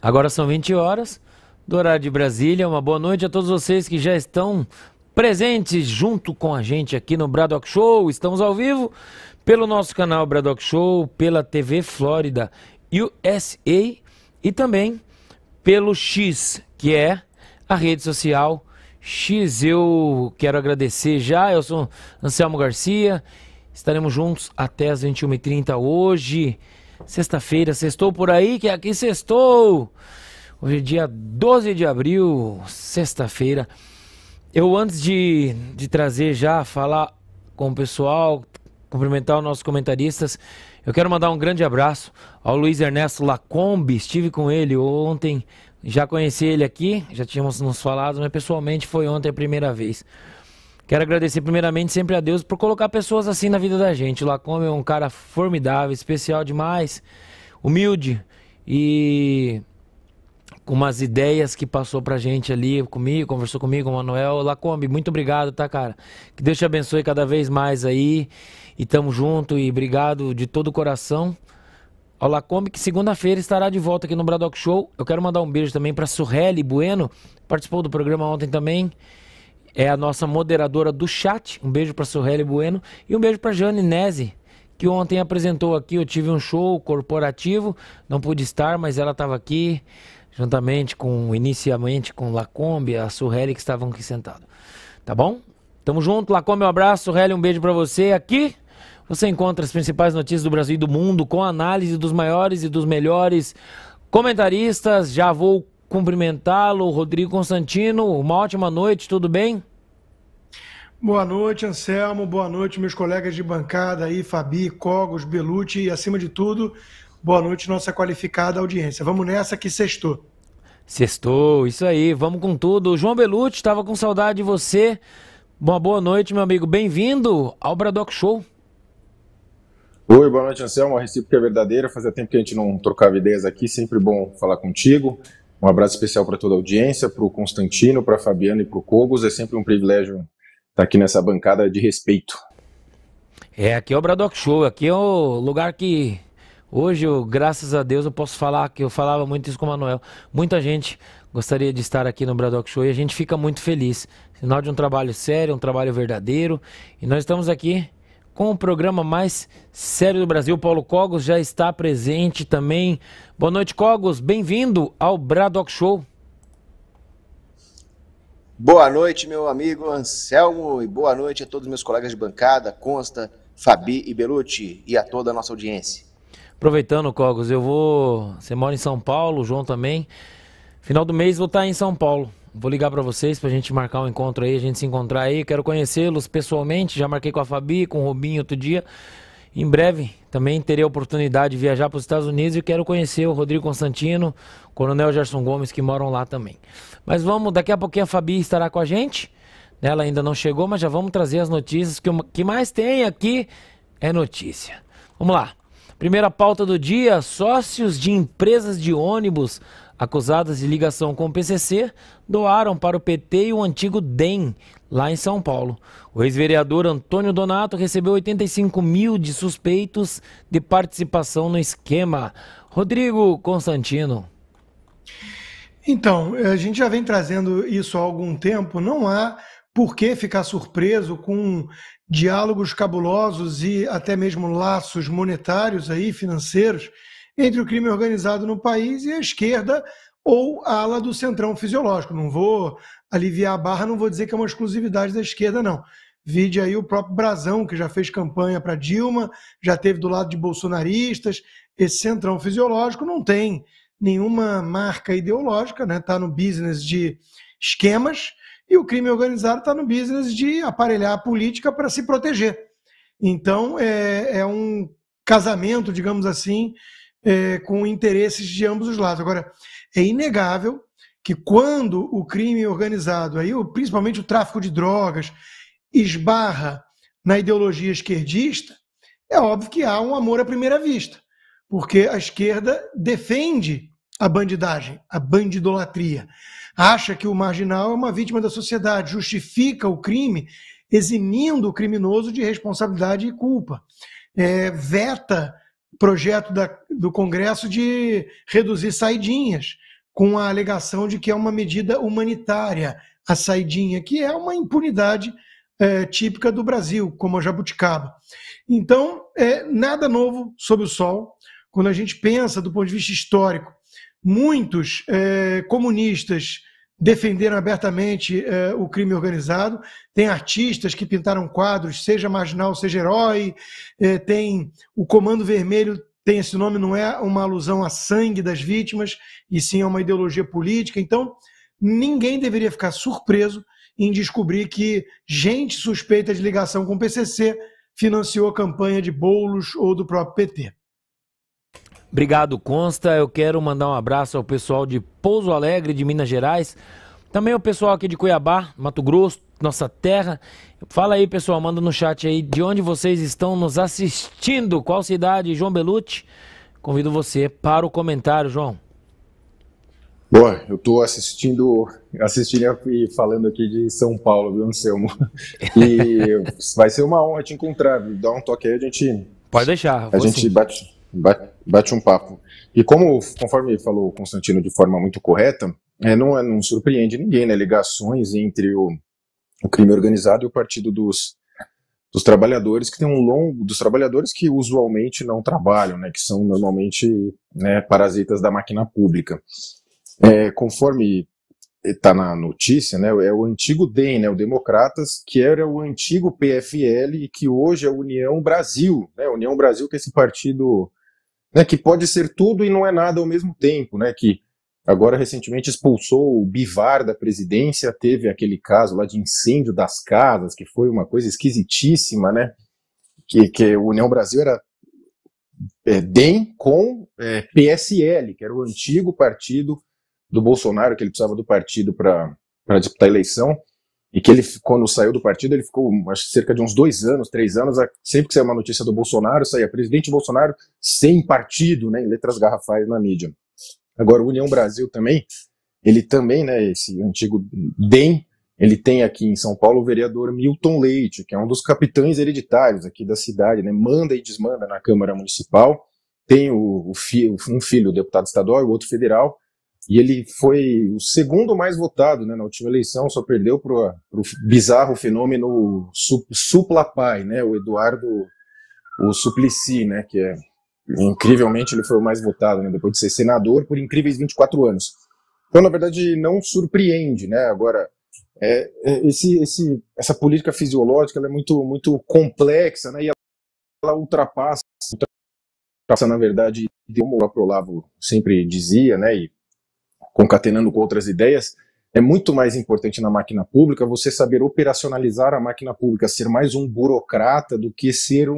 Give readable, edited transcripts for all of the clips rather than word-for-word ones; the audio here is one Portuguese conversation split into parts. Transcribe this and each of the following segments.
Agora são 20 horas do horário de Brasília. Uma boa noite a todos vocês que já estão presentes junto com a gente aqui no Braddock Show. Estamos ao vivo pelo nosso canal Braddock Show, pela TV Flórida USA e também pelo X, que é a rede social X. Eu quero agradecer já, eu sou Anselmo Garcia, estaremos juntos até as 21h30 hoje, sexta-feira, sextou por aí, que aqui sextou. Hoje é dia 12 de abril, sexta-feira. Eu, antes de trazer já, falar com o pessoal, cumprimentar os nossos comentaristas, eu quero mandar um grande abraço ao Luiz Ernesto Lacombe. Estive com ele ontem, já conheci ele aqui, já tínhamos nos falado, mas pessoalmente foi ontem a primeira vez. Quero agradecer primeiramente sempre a Deus por colocar pessoas assim na vida da gente. O Lacombe é um cara formidável, especial demais, humilde e com umas ideias que passou pra gente ali comigo, conversou comigo, com o Manuel. Lacombe, muito obrigado, tá, cara? Que Deus te abençoe cada vez mais aí. E tamo junto e obrigado de todo o coração ao Lacombe, que segunda-feira estará de volta aqui no Braddock Show. Eu quero mandar um beijo também pra Suheli Bueno, participou do programa ontem também. É a nossa moderadora do chat. Um beijo pra Suheli Bueno e um beijo pra Jane Nese, que ontem apresentou aqui. Eu tive um show corporativo, não pude estar, mas ela estava aqui juntamente inicialmente com Lacombe, a Suheli, que estavam aqui sentados. Tá bom? Tamo junto, Lacombe, um abraço, Suheli, um beijo pra você. Aqui você encontra as principais notícias do Brasil e do mundo, com análise dos maiores e dos melhores comentaristas. Já vou cumprimentá-lo, Rodrigo Constantino. Uma ótima noite, tudo bem? Boa noite, Anselmo. Boa noite, meus colegas de bancada aí, Fabi, Cogos, Belucci e, acima de tudo, boa noite, nossa qualificada audiência. Vamos nessa que sextou. Sextou, isso aí, vamos com tudo. O João Belucci, estava com saudade de você. Uma boa noite, meu amigo. Bem-vindo ao Braddock Show. Oi, boa noite, Anselmo. A recíproca é verdadeira. Fazia tempo que a gente não trocava ideias aqui. Sempre bom falar contigo. Um abraço especial para toda a audiência, para o Constantino, para a Fabiana e para o Cogos. É sempre um privilégio estar aqui nessa bancada de respeito. Aqui é o Braddock Show. Aqui é o lugar que hoje, graças a Deus, eu posso falar, que eu falava muito isso com o Manuel. Muita gente gostaria de estar aqui no Braddock Show e a gente fica muito feliz. Sinal de um trabalho sério, um trabalho verdadeiro. E nós estamos aqui com o programa mais sério do Brasil. Paulo Cogos já está presente também. Boa noite, Cogos. Bem-vindo ao Braddock Show. Boa noite, meu amigo Anselmo, e boa noite a todos os meus colegas de bancada, Consta, Fabi e Belucci, e a toda a nossa audiência. Aproveitando, Cogos, você mora em São Paulo, o João também. Final do mês vou estar em São Paulo. Vou ligar para vocês pra gente marcar um encontro aí, a gente se encontrar aí. Quero conhecê-los pessoalmente, já marquei com a Fabi, com o Robinho outro dia. Em breve também terei a oportunidade de viajar para os Estados Unidos e quero conhecer o Rodrigo Constantino, o Coronel Gerson Gomes, que moram lá também. Mas vamos, daqui a pouquinho a Fabi estará com a gente. Ela ainda não chegou, mas já vamos trazer as notícias, que o que mais tem aqui é notícia. Vamos lá. Primeira pauta do dia: sócios de empresas de ônibus acusadas de ligação com o PCC doaram para o PT e o antigo DEM, lá em São Paulo. O ex-vereador Antônio Donato recebeu 85 mil de suspeitos de participação no esquema. Rodrigo Constantino. Então, a gente já vem trazendo isso há algum tempo. Não há por que ficar surpreso com diálogos cabulosos e até mesmo laços monetários aí, financeiros, entre o crime organizado no país e a esquerda ou a ala do centrão fisiológico. Não vou aliviar a barra, não vou dizer que é uma exclusividade da esquerda, não. Vide aí o próprio Brazão, que já fez campanha para Dilma, já teve do lado de bolsonaristas. Esse centrão fisiológico não tem nenhuma marca ideológica, né? Está no business de esquemas, e o crime organizado está no business de aparelhar a política para se proteger. Então, é um casamento, digamos assim, com interesses de ambos os lados. Agora, é inegável que quando o crime organizado, aí, principalmente o tráfico de drogas, esbarra na ideologia esquerdista, é óbvio que há um amor à primeira vista, porque a esquerda defende a bandidagem, a bandidolatria, acha que o marginal é uma vítima da sociedade, justifica o crime eximindo o criminoso de responsabilidade e culpa, veta projeto do Congresso de reduzir saidinhas com a alegação de que é uma medida humanitária, a saidinha, que é uma impunidade típica do Brasil, como a jabuticaba. Então, nada novo sob o sol. Quando a gente pensa do ponto de vista histórico, muitos comunistas defenderam abertamente o crime organizado, tem artistas que pintaram quadros, seja marginal, seja herói, tem o Comando Vermelho, tem esse nome, não é uma alusão a sangue das vítimas, e sim a uma ideologia política. Então, ninguém deveria ficar surpreso em descobrir que gente suspeita de ligação com o PCC financiou a campanha de Boulos ou do próprio PT. Obrigado, Consta. Eu quero mandar um abraço ao pessoal de Pouso Alegre, de Minas Gerais. Também o pessoal aqui de Cuiabá, Mato Grosso, nossa terra. Fala aí, pessoal, manda no chat aí de onde vocês estão nos assistindo. Qual cidade? João Belucci. Convido você para o comentário, João. Boa, eu estou assistindo e falando aqui de São Paulo, viu, Anselmo? E vai ser uma honra te encontrar, dá um toque aí, a gente... Pode deixar. A gente bate um papo. E conforme falou o Constantino de forma muito correta, não surpreende ninguém, né? Ligações entre o crime organizado e o Partido dos Trabalhadores, que tem dos trabalhadores que usualmente não trabalham, né? Que são normalmente, né, parasitas da máquina pública. Conforme está na notícia, né, é o antigo DEM, né, o Democratas, que era o antigo PFL e que hoje é a União Brasil, né, União Brasil, que é esse partido, né, que pode ser tudo e não é nada ao mesmo tempo, né, que agora recentemente expulsou o Bivar da presidência, teve aquele caso lá de incêndio das casas, que foi uma coisa esquisitíssima, né, que a União Brasil era DEM com PSL, que era o antigo partido do Bolsonaro, que ele precisava do partido para disputar a eleição, e que ele, quando saiu do partido, ele ficou acho, cerca de uns 2 anos, 3 anos, sempre que saía uma notícia do Bolsonaro, saía presidente Bolsonaro sem partido, né, em letras garrafais na mídia. Agora, o União Brasil também, ele também, né, esse antigo DEM, ele tem aqui em São Paulo o vereador Milton Leite, que é um dos capitães hereditários aqui da cidade, né, manda e desmanda na Câmara Municipal, tem um filho, o deputado estadual, e o outro federal, e ele foi o segundo mais votado, né, na última eleição, só perdeu para o bizarro fenômeno Suplapai, né, o Eduardo Suplicy, né, que incrivelmente ele foi o mais votado, né, depois de ser senador por incríveis 24 anos. Então, na verdade, não surpreende, né, agora, essa política fisiológica ela é muito, muito complexa, né, e ela ultrapassa, na verdade, como o Aprolavo sempre dizia, né, e concatenando com outras ideias, é muito mais importante na máquina pública você saber operacionalizar a máquina pública, ser mais um burocrata do que ser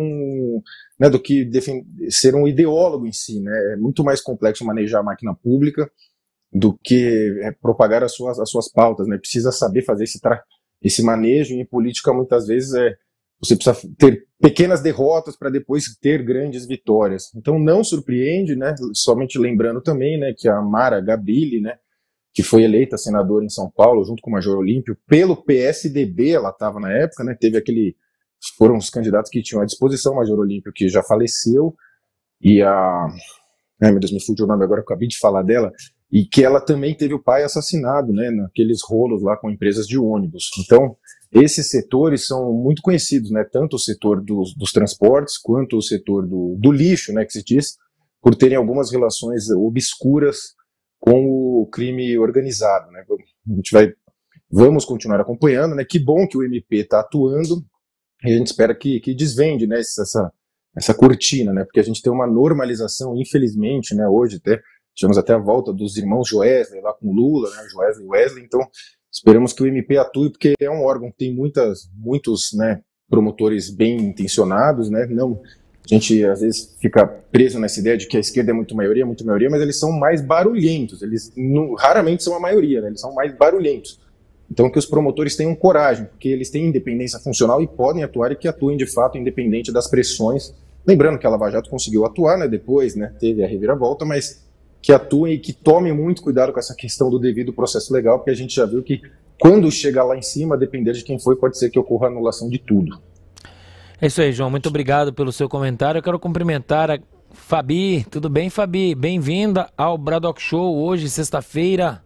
ser um ideólogo em si, né? É muito mais complexo manejar a máquina pública do que propagar as suas pautas, né? Precisa saber fazer esse manejo, e em política muitas vezes você precisa ter pequenas derrotas para depois ter grandes vitórias. Então não surpreende, né? Somente lembrando também, né, que a Mara Gabrilli, né, que foi eleita senadora em São Paulo junto com o Major Olímpio pelo PSDB, ela estava na época, né? Foram os candidatos que tinham à disposição, o Major Olímpio, que já faleceu, e meu Deus, me fugiu o nome agora, eu acabei de falar dela, e que ela também teve o pai assassinado, né, naqueles rolos lá com empresas de ônibus. Então, esses setores são muito conhecidos, né, tanto o setor dos transportes quanto o setor do lixo, né, que se diz, por terem algumas relações obscuras com o crime organizado, né. Vamos continuar acompanhando, né, que bom que o MP está atuando, e a gente espera que desvende, né, essa cortina, né, porque a gente tem uma normalização, infelizmente, né, hoje tivemos até a volta dos irmãos Joesley lá com Lula, né, Joesley e Wesley, então esperamos que o MP atue, porque é um órgão que tem muitos, né, promotores bem intencionados, né, a gente às vezes fica preso nessa ideia de que a esquerda é muito maioria, mas eles são mais barulhentos, eles raramente são a maioria, né, eles são mais barulhentos. Então que os promotores tenham coragem, porque eles têm independência funcional e podem atuar, e que atuem de fato independente das pressões. Lembrando que a Lava Jato conseguiu atuar, né, depois, né, teve a reviravolta, mas que atuem e que tomem muito cuidado com essa questão do devido processo legal, porque a gente já viu que quando chegar lá em cima, depender de quem foi, pode ser que ocorra a anulação de tudo. É isso aí, João. Muito obrigado pelo seu comentário. Eu quero cumprimentar Fabi. Tudo bem, Fabi? Bem-vinda ao Braddock Show, hoje, sexta-feira.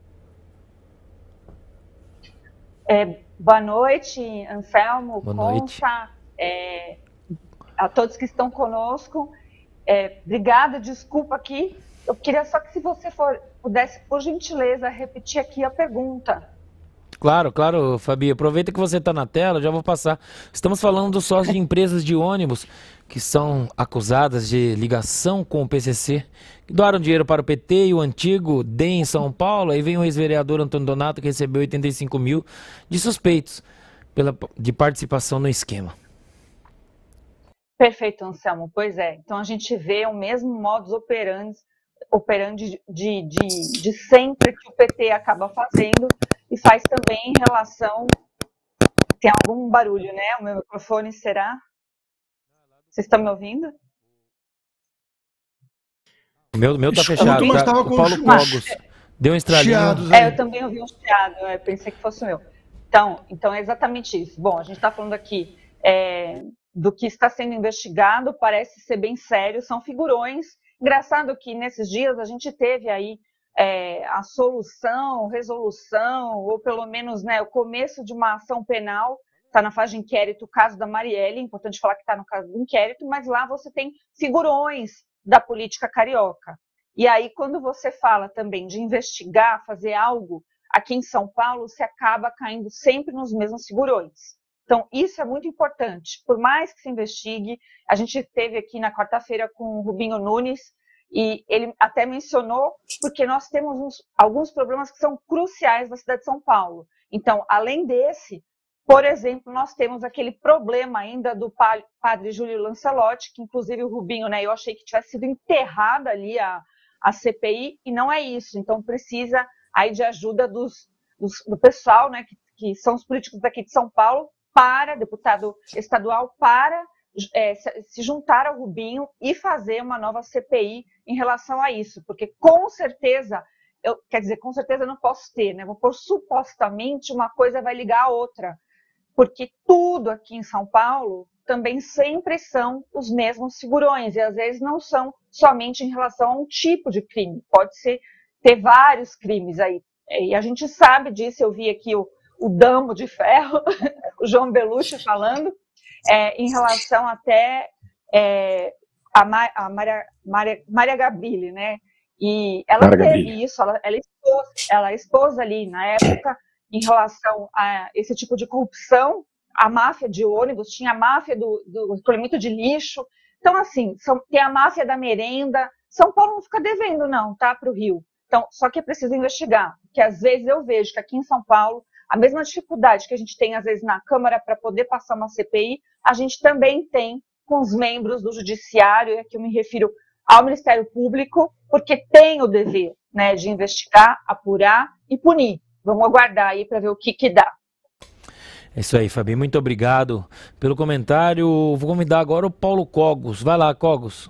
Boa noite, Anselmo, Boa noite. Concha, a todos que estão conosco. Obrigada, desculpa aqui. Eu queria só que se você pudesse, por gentileza, repetir aqui a pergunta. Claro, Fabi. Aproveita que você está na tela, já vou passar. Estamos falando dos sócios de empresas de ônibus que são acusadas de ligação com o PCC, que doaram dinheiro para o PT e o antigo DEM em São Paulo. Aí vem o ex-vereador Antônio Donato, que recebeu 85 mil de suspeitos de participação no esquema. Perfeito, Anselmo. Pois é. Então a gente vê o mesmo modus operandi de sempre que o PT acaba fazendo e faz também em relação... Tem algum barulho, né? O meu microfone, será? Vocês estão me ouvindo? O meu tá Escuto, fechado, mas tá? tava O com Paulo os Cogos deu um estralinho. chiados aí. Eu também ouvi um chiado, eu pensei que fosse o meu. Então é exatamente isso. Bom, a gente está falando aqui do que está sendo investigado, parece ser bem sério, são figurões. Engraçado que nesses dias a gente teve aí a solução, resolução, ou pelo menos, né, o começo de uma ação penal. Está na fase de inquérito o caso da Marielle, importante falar que está no caso do inquérito, mas lá você tem figurões da política carioca. E aí, quando você fala também de investigar, fazer algo aqui em São Paulo, você acaba caindo sempre nos mesmos figurões. Então, isso é muito importante. Por mais que se investigue, a gente esteve aqui na quarta-feira com o Rubinho Nunes, e ele até mencionou, porque nós temos alguns problemas que são cruciais na cidade de São Paulo. Então, além desse, por exemplo, nós temos aquele problema ainda do padre Júlio Lancelotti, que inclusive o Rubinho, né, eu achei que tivesse sido enterrada ali a CPI, e não é isso. Então precisa aí de ajuda do pessoal, né, que são os políticos daqui de São Paulo, deputado estadual, para se juntar ao Rubinho e fazer uma nova CPI em relação a isso, porque com certeza... com certeza eu não posso ter, né? Vou pôr supostamente uma coisa vai ligar a outra, porque tudo aqui em São Paulo também sempre são os mesmos figurões, e às vezes não são somente em relação a um tipo de crime, pode ter vários crimes aí, e a gente sabe disso. Eu vi aqui o Damo de Ferro, o João Belushi falando, em relação até a Maria Gabrilli, né? E ela teve isso, ela expôs ali na época em relação a esse tipo de corrupção, a máfia de ônibus, tinha a máfia do recolhimento de lixo. Então, assim, tem a máfia da merenda. São Paulo não fica devendo, não, tá, para o Rio. Então, só que é preciso investigar, porque às vezes eu vejo que aqui em São Paulo, a mesma dificuldade que a gente tem, às vezes, na Câmara para poder passar uma CPI, a gente também tem com os membros do Judiciário, e aqui eu me refiro ao Ministério Público, porque tem o dever, né, de investigar, apurar e punir. Vamos aguardar aí para ver o que dá. É isso aí, Fabi. Muito obrigado pelo comentário. Vou convidar agora o Paulo Cogos. Vai lá, Cogos.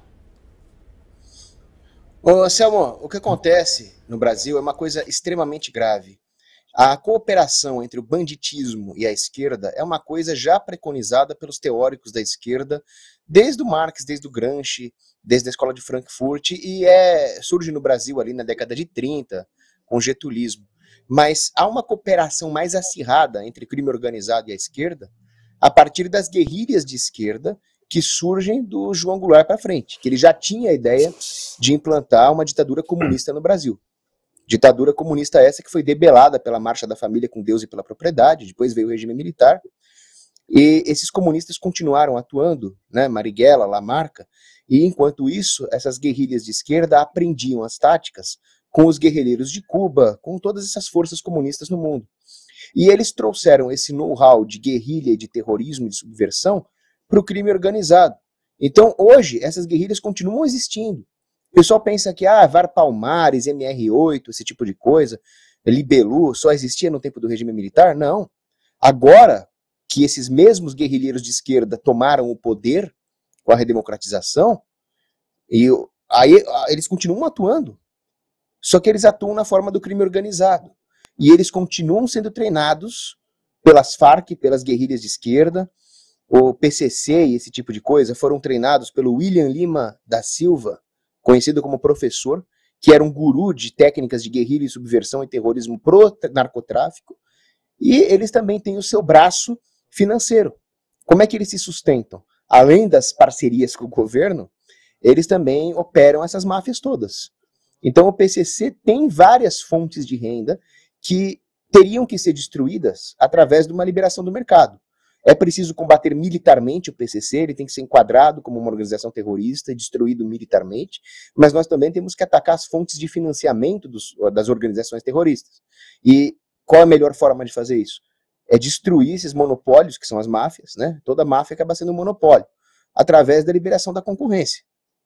Ô, Anselmo, o que acontece no Brasil é uma coisa extremamente grave. A cooperação entre o banditismo e a esquerda é uma coisa já preconizada pelos teóricos da esquerda, desde o Marx, desde o Gramsci, desde a escola de Frankfurt, e surge no Brasil ali na década de 30, com o getulismo. Mas há uma cooperação mais acirrada entre o crime organizado e a esquerda a partir das guerrilhas de esquerda que surgem do João Goulart para frente, que ele já tinha a ideia de implantar uma ditadura comunista no Brasil. Ditadura comunista essa que foi debelada pela Marcha da Família com Deus e pela Propriedade, depois veio o regime militar, e esses comunistas continuaram atuando, né, Marighella, Lamarca, e enquanto isso, essas guerrilhas de esquerda aprendiam as táticas com os guerrilheiros de Cuba, com todas essas forças comunistas no mundo. E eles trouxeram esse know-how de guerrilha e de terrorismo e de subversão para o crime organizado. Então, hoje, essas guerrilhas continuam existindo. O pessoal pensa que VAR Palmares, MR8, esse tipo de coisa, Libelu, só existia no tempo do regime militar? Não. Agora que esses mesmos guerrilheiros de esquerda tomaram o poder com a redemocratização, e aí eles continuam atuando. Só que eles atuam na forma do crime organizado. E eles continuam sendo treinados pelas Farc, pelas guerrilhas de esquerda. O PCC e esse tipo de coisa foram treinados pelo William Lima da Silva, conhecido como professor, que era um guru de técnicas de guerrilha e subversão e terrorismo pro narcotráfico, e eles também têm o seu braço financeiro. Como é que eles se sustentam? Além das parcerias com o governo, eles também operam essas máfias todas. Então o PCC tem várias fontes de renda que teriam que ser destruídas através de uma liberação do mercado. É preciso combater militarmente o PCC, ele tem que ser enquadrado como uma organização terrorista e destruído militarmente, mas nós também temos que atacar as fontes de financiamento das organizações terroristas. E qual é a melhor forma de fazer isso? É destruir esses monopólios, que são as máfias, né? Toda máfia acaba sendo um monopólio, através da liberação da concorrência.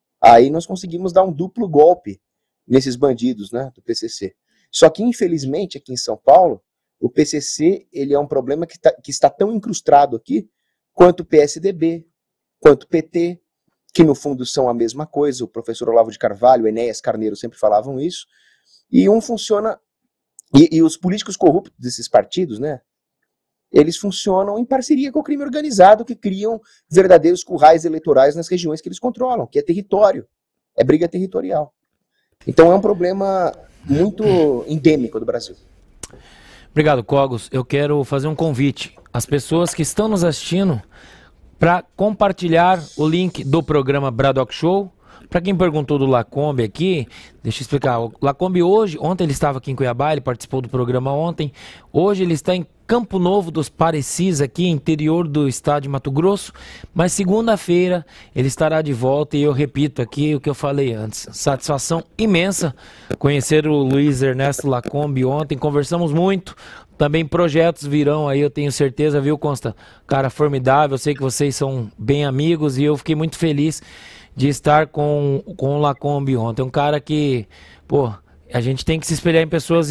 Aí nós conseguimos dar um duplo golpe nesses bandidos, né, do PCC. Só que, infelizmente, aqui em São Paulo, o PCC ele é um problema que está tão incrustado aqui quanto o PSDB, quanto o PT, que no fundo são a mesma coisa. O professor Olavo de Carvalho, o Enéas Carneiro sempre falavam isso. E um funciona... E os políticos corruptos desses partidos, né, eles funcionam em parceria com o crime organizado, que criam verdadeiros currais eleitorais nas regiões que eles controlam, que é território, é briga territorial. Então é um problema muito endêmico do Brasil. Obrigado, Cogos. Eu quero fazer um convite às pessoas que estão nos assistindo para compartilhar o link do programa Braddock Show. Para quem perguntou do Lacombe aqui, deixa eu explicar. O Lacombe ontem ele estava aqui em Cuiabá, ele participou do programa ontem. Hoje ele está em Campo Novo dos Parecis, aqui interior do estado de Mato Grosso. Mas segunda-feira ele estará de volta e eu repito aqui o que eu falei antes. Satisfação imensa conhecer o Luiz Ernesto Lacombe ontem, conversamos muito. Também projetos virão aí, eu tenho certeza, viu, Consta? Cara formidável, eu sei que vocês são bem amigos e eu fiquei muito feliz de estar com o Lacombe ontem. Um cara que, pô, a gente tem que se espelhar em pessoas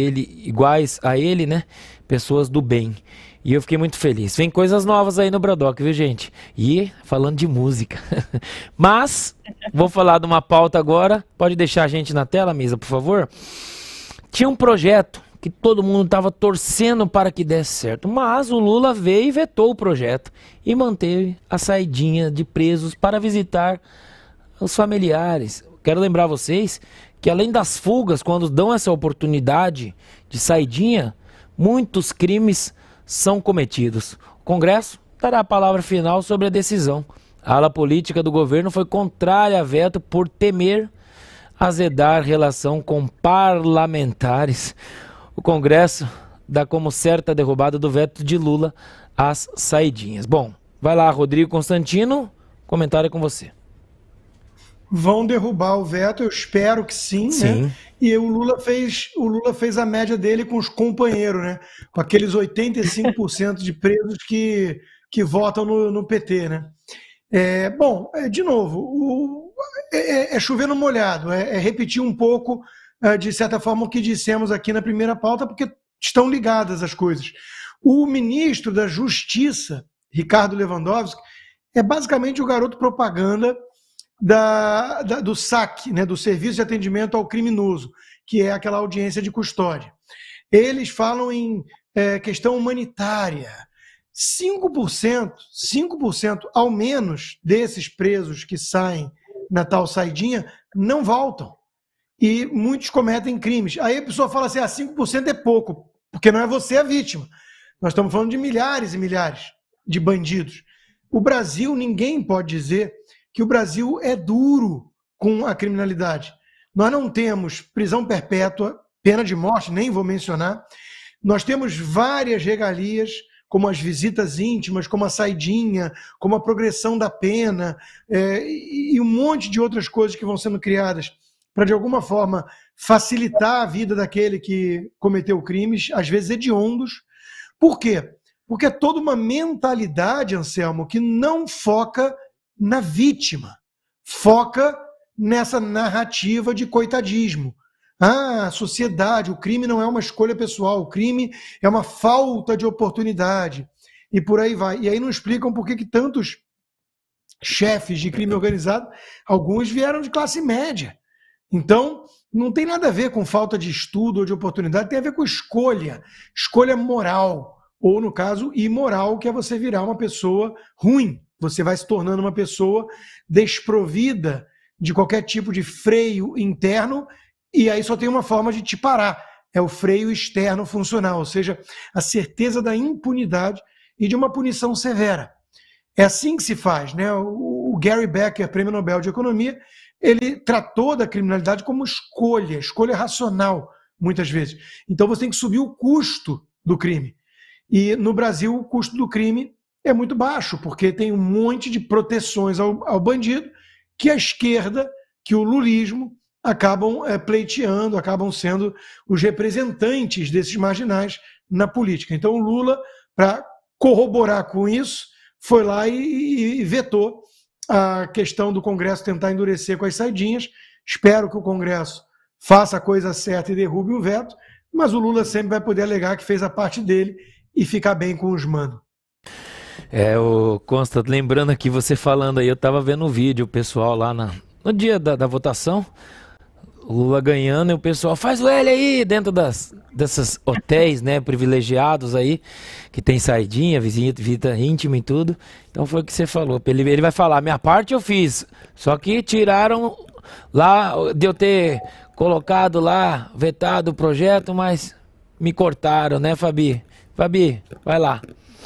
iguais a ele, né? Pessoas do bem. E eu fiquei muito feliz. Vem coisas novas aí no Braddock, viu, gente? E falando de música. Mas, vou falar de uma pauta agora. Pode deixar a gente na tela, Misa, por favor? Tinha um projeto que todo mundo estava torcendo para que desse certo, mas o Lula veio e vetou o projeto e manteve a saidinha de presos para visitar os familiares. Quero lembrar vocês que além das fugas, quando dão essa oportunidade de saidinha, muitos crimes são cometidos. O Congresso dará a palavra final sobre a decisão. A ala política do governo foi contrária a veto por temer azedar relação com parlamentares. O Congresso dá como certa a derrubada do veto de Lula às saidinhas. Bom, vai lá, Rodrigo Constantino, comentário é com você. Vão derrubar o veto, eu espero que sim, né? E o Lula fez a média dele com os companheiros, né? Com aqueles 85% de presos que votam no PT, né? Bom, de novo, é chover no molhado, é repetir um pouco, de certa forma, o que dissemos aqui na primeira pauta, porque estão ligadas as coisas. O ministro da Justiça, Ricardo Lewandowski, é basicamente o garoto propaganda do SAC, né, do Serviço de Atendimento ao Criminoso, que é aquela audiência de custódia. Eles falam em questão humanitária. 5% ao menos desses presos que saem na tal saidinha não voltam. E muitos cometem crimes. Aí a pessoa fala assim, 5% é pouco, porque não é você a vítima. Nós estamos falando de milhares e milhares de bandidos. O Brasil, ninguém pode dizer que o Brasil é duro com a criminalidade. Nós não temos prisão perpétua, pena de morte, nem vou mencionar. Nós temos várias regalias, como as visitas íntimas, como a saidinha, como a progressão da pena, e um monte de outras coisas que vão sendo criadas para, de alguma forma, facilitar a vida daquele que cometeu crimes, às vezes hediondos. Por quê? Porque é toda uma mentalidade, Anselmo, que não foca na vítima, foca nessa narrativa de coitadismo. A sociedade, o crime não é uma escolha pessoal, o crime é uma falta de oportunidade. E por aí vai. E aí não explicam por que tantos chefes de crime organizado, alguns vieram de classe média. Então, não tem nada a ver com falta de estudo ou de oportunidade, tem a ver com escolha moral, ou no caso, imoral, que é você virar uma pessoa ruim. Você vai se tornando uma pessoa desprovida de qualquer tipo de freio interno, e aí só tem uma forma de te parar, é o freio externo funcional, ou seja, a certeza da impunidade e de uma punição severa. É assim que se faz, né? O Gary Becker, Prêmio Nobel de Economia, ele tratou da criminalidade como escolha racional, muitas vezes. Então você tem que subir o custo do crime. E no Brasil o custo do crime é muito baixo, porque tem um monte de proteções ao bandido que a esquerda, que o lulismo acabam pleiteando, acabam sendo os representantes desses marginais na política. Então o Lula, para corroborar com isso, foi lá e vetou a questão do Congresso tentar endurecer com as saidinhas. Espero que o Congresso faça a coisa certa e derrube o veto, mas o Lula sempre vai poder alegar que fez a parte dele e ficar bem com os manos. O Consta, lembrando aqui você falando aí, eu tava vendo o vídeo, o pessoal lá no dia da votação, o Lula ganhando e o pessoal faz o L aí dentro dessas hotéis, né, privilegiados aí, que tem saidinha, visita íntima e tudo. Então foi o que você falou. Ele vai falar, minha parte eu fiz, só que tiraram lá, de eu ter colocado lá, vetado o projeto, mas me cortaram, né, Fabi? Fabi, vai lá.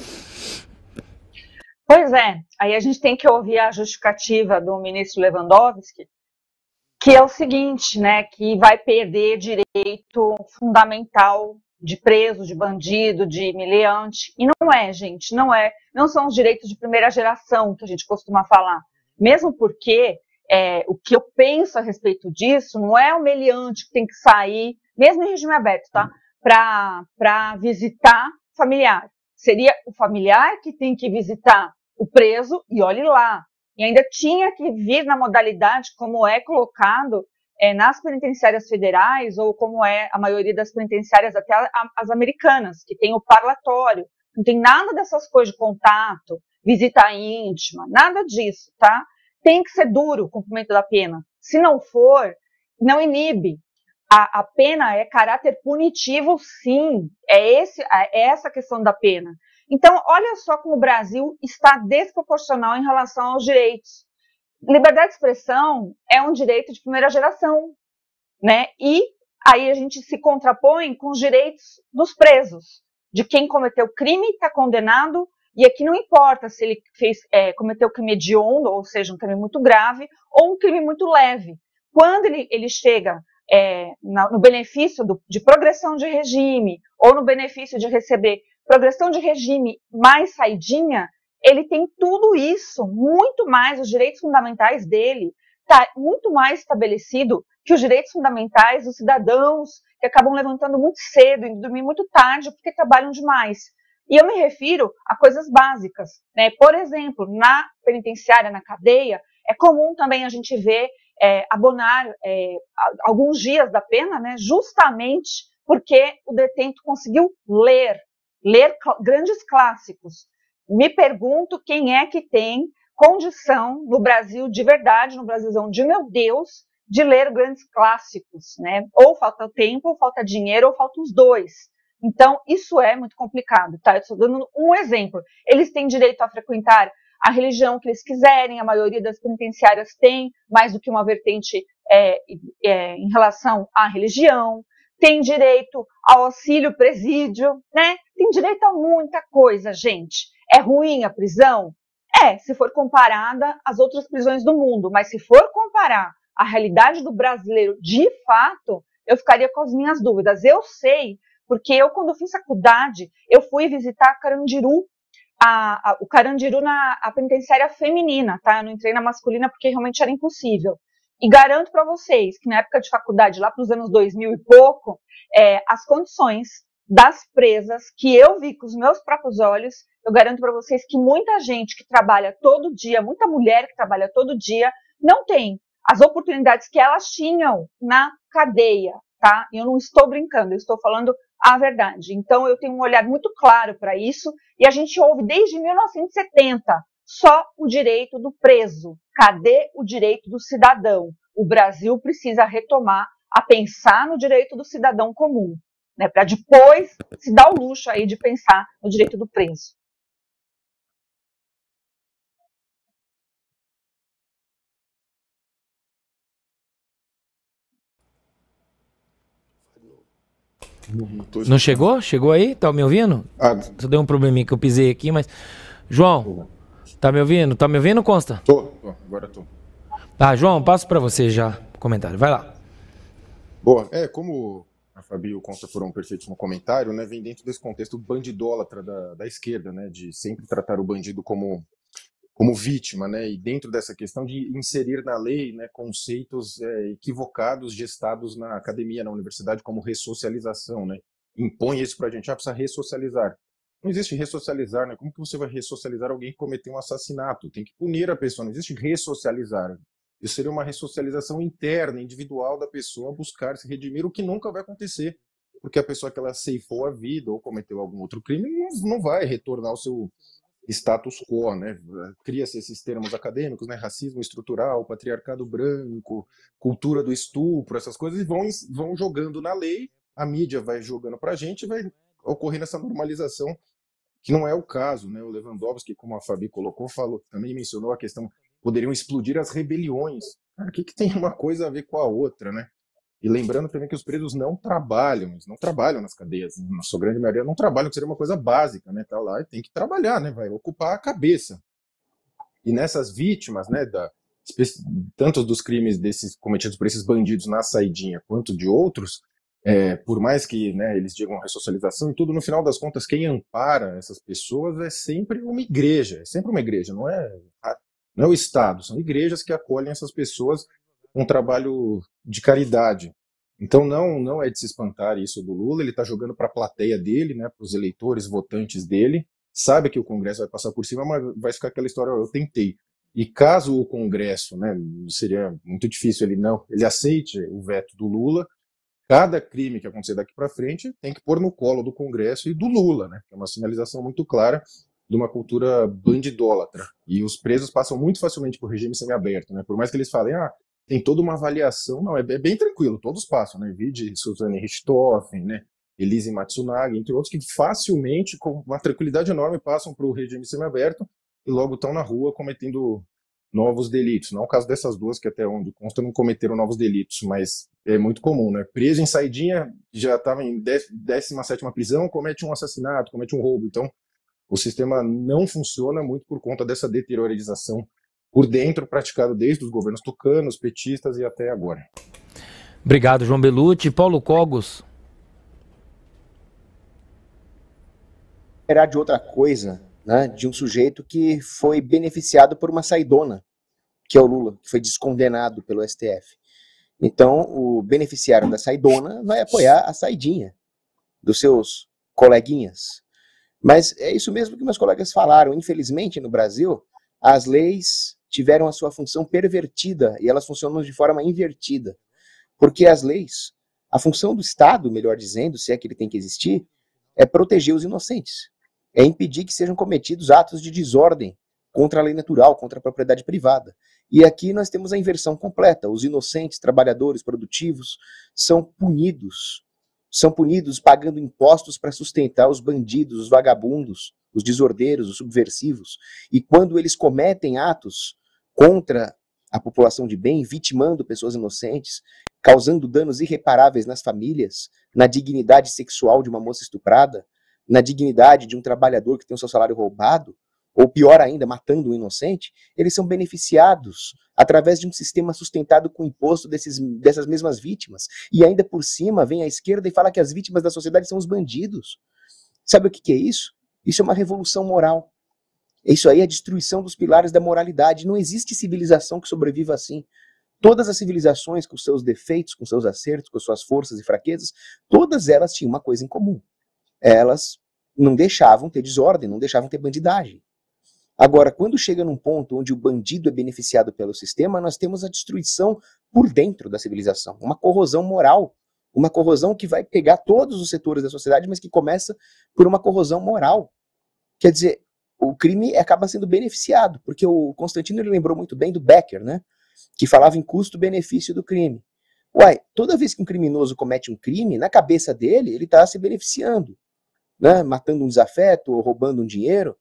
Pois é, aí a gente tem que ouvir a justificativa do ministro Lewandowski, que é o seguinte, né, que vai perder direito fundamental de preso, de bandido, de meliante. E não é, gente, não são os direitos de primeira geração que a gente costuma falar. Mesmo porque o que eu penso a respeito disso não é o meliante que tem que sair, mesmo em regime aberto, tá? Para visitar familiar. Seria o familiar que tem que visitar o preso e olhe lá. E ainda tinha que vir na modalidade como é colocado nas penitenciárias federais, ou como é a maioria das penitenciárias, até as americanas, que tem o parlatório. Não tem nada dessas coisas de contato, visita íntima, nada disso, tá? Tem que ser duro o cumprimento da pena. Se não for, não inibe. A pena é caráter punitivo, sim. É essa a questão da pena. Então, olha só como o Brasil está desproporcional em relação aos direitos. Liberdade de expressão é um direito de primeira geração, né? E aí a gente se contrapõe com os direitos dos presos, de quem cometeu crime, está condenado, e aqui não importa se ele cometeu crime hediondo, ou seja, um crime muito grave, ou um crime muito leve. Quando ele chega no benefício de progressão de regime, ou no benefício de receber progressão de regime mais saidinha, ele tem tudo isso, muito mais, os direitos fundamentais dele, está muito mais estabelecido que os direitos fundamentais dos cidadãos que acabam levantando muito cedo e dormir muito tarde porque trabalham demais. E eu me refiro a coisas básicas, né? Por exemplo, na penitenciária, na cadeia, é comum também a gente ver abonar alguns dias da pena, né? Justamente porque o detento conseguiu ler grandes clássicos. Me pergunto quem é que tem condição no Brasil de verdade, no Brasilzão de meu Deus, de ler grandes clássicos, né? Ou falta tempo, ou falta dinheiro, ou falta os dois. Então, isso é muito complicado, tá? Eu estou dando um exemplo. Eles têm direito a frequentar a religião que eles quiserem, a maioria das penitenciárias tem mais do que uma vertente em relação à religião, tem direito ao auxílio presídio, né? Tem direito a muita coisa, gente. É ruim a prisão? Se for comparada às outras prisões do mundo, mas se for comparar a realidade do brasileiro de fato, eu ficaria com as minhas dúvidas. Eu sei, porque eu, quando fiz faculdade, eu fui visitar Carandiru, o Carandiru na penitenciária feminina, tá? Eu não entrei na masculina porque realmente era impossível. E garanto para vocês que na época de faculdade, lá para os anos 2000 e pouco, as condições das presas que eu vi com os meus próprios olhos, eu garanto para vocês que muita gente que trabalha todo dia, muita mulher que trabalha todo dia, não tem as oportunidades que elas tinham na cadeia, tá? Eu não estou brincando, eu estou falando a verdade. Então, eu tenho um olhar muito claro para isso, e a gente ouve desde 1970 só o direito do preso. Cadê o direito do cidadão? O Brasil precisa retomar a pensar no direito do cidadão comum, né, para depois se dar o luxo aí de pensar no direito do preso. Não chegou? Chegou aí? Tá me ouvindo? Só deu um probleminha que eu pisei aqui, mas... João, tá me ouvindo? Tá me ouvindo, Consta? Agora tô. Tá, João, passo pra você já o comentário. Vai lá. Boa. Como a Fabi e o Consta foram perfeitos no comentário, né, vem dentro desse contexto bandidólatra da esquerda, né, de sempre tratar o bandido como vítima, né, e dentro dessa questão de inserir na lei, né, conceitos equivocados gestados na academia, na universidade, como ressocialização, né, impõe isso pra gente, precisa ressocializar. Não existe ressocializar, né, como que você vai ressocializar alguém que cometeu um assassinato? Tem que punir a pessoa, não existe ressocializar. Isso seria uma ressocialização interna, individual da pessoa, buscar se redimir, o que nunca vai acontecer, porque a pessoa que ela ceifou a vida ou cometeu algum outro crime não vai retornar ao seu status quo, né? Cria-se esses termos acadêmicos, né? Racismo estrutural, patriarcado branco, cultura do estupro, essas coisas, e vão jogando na lei, a mídia vai jogando pra gente e vai ocorrendo essa normalização, que não é o caso, né? O Lewandowski, como a Fabi colocou, também mencionou a questão, poderiam explodir as rebeliões. Cara, o que tem uma coisa a ver com a outra, né? E lembrando também que os presos não trabalham, eles não trabalham nas cadeias, na sua grande maioria não trabalham, que seria uma coisa básica, né? Tá lá e tem que trabalhar, né? Vai ocupar a cabeça. E nessas vítimas, né, tanto dos crimes cometidos por esses bandidos na saidinha, quanto de outros, por mais que, né, eles digam ressocialização e tudo, no final das contas, quem ampara essas pessoas é sempre uma igreja, não é o Estado, são igrejas que acolhem essas pessoas, um trabalho de caridade. Então não é de se espantar isso do Lula, ele está jogando para a plateia dele, né, para os eleitores, votantes dele, sabe que o Congresso vai passar por cima, mas vai ficar aquela história, eu tentei. E caso o Congresso, né, seria muito difícil ele aceite o veto do Lula, cada crime que acontecer daqui para frente tem que pôr no colo do Congresso e do Lula, né, que é uma sinalização muito clara de uma cultura bandidólatra. E os presos passam muito facilmente por regime semiaberto, né, por mais que eles falem, tem toda uma avaliação, não, é bem tranquilo, todos passam, né, vide Suzane Richthofen, né, Elise Matsunaga, entre outros, que facilmente, com uma tranquilidade enorme, passam para o regime semiaberto e logo estão na rua cometendo novos delitos. Não é o caso dessas duas, que até onde consta não cometeram novos delitos, mas é muito comum, né, preso em saidinha, já estava em 17ª prisão, comete um assassinato, comete um roubo, então o sistema não funciona muito por conta dessa deteriorização por dentro, praticado desde os governos tucanos, petistas e até agora. Obrigado, João Belucci. Paulo Cogos. Era de outra coisa, né, de um sujeito que foi beneficiado por uma saidona, que é o Lula, que foi descondenado pelo STF. Então, o beneficiário da saidona vai apoiar a saidinha dos seus coleguinhas. Mas é isso mesmo que meus colegas falaram. Infelizmente, no Brasil, as leis tiveram a sua função pervertida e elas funcionam de forma invertida. Porque as leis, a função do Estado, melhor dizendo, se é que ele tem que existir, é proteger os inocentes. É impedir que sejam cometidos atos de desordem contra a lei natural, contra a propriedade privada. E aqui nós temos a inversão completa. Os inocentes, trabalhadores, produtivos, são punidos pagando impostos para sustentar os bandidos, os vagabundos, os desordeiros, os subversivos. E quando eles cometem atos contra a população de bem, vitimando pessoas inocentes, causando danos irreparáveis nas famílias, na dignidade sexual de uma moça estuprada, na dignidade de um trabalhador que tem o seu salário roubado, ou pior ainda, matando um inocente, eles são beneficiados através de um sistema sustentado com o imposto dessas mesmas vítimas. E ainda por cima vem a esquerda e fala que as vítimas da sociedade são os bandidos. Sabe o que é isso? Isso é uma revolução moral. Isso aí é a destruição dos pilares da moralidade. Não existe civilização que sobreviva assim. Todas as civilizações, com seus defeitos, com seus acertos, com suas forças e fraquezas, todas elas tinham uma coisa em comum. Elas não deixavam ter desordem, não deixavam ter bandidagem. Agora, quando chega num ponto onde o bandido é beneficiado pelo sistema, nós temos a destruição por dentro da civilização, uma corrosão moral, uma corrosão que vai pegar todos os setores da sociedade, mas que começa por uma corrosão moral. Quer dizer, o crime acaba sendo beneficiado, porque o Constantino ele lembrou muito bem do Becker, né, que falava em custo-benefício do crime. Toda vez que um criminoso comete um crime, na cabeça dele, ele está se beneficiando, né, matando um desafeto ou roubando um dinheiro.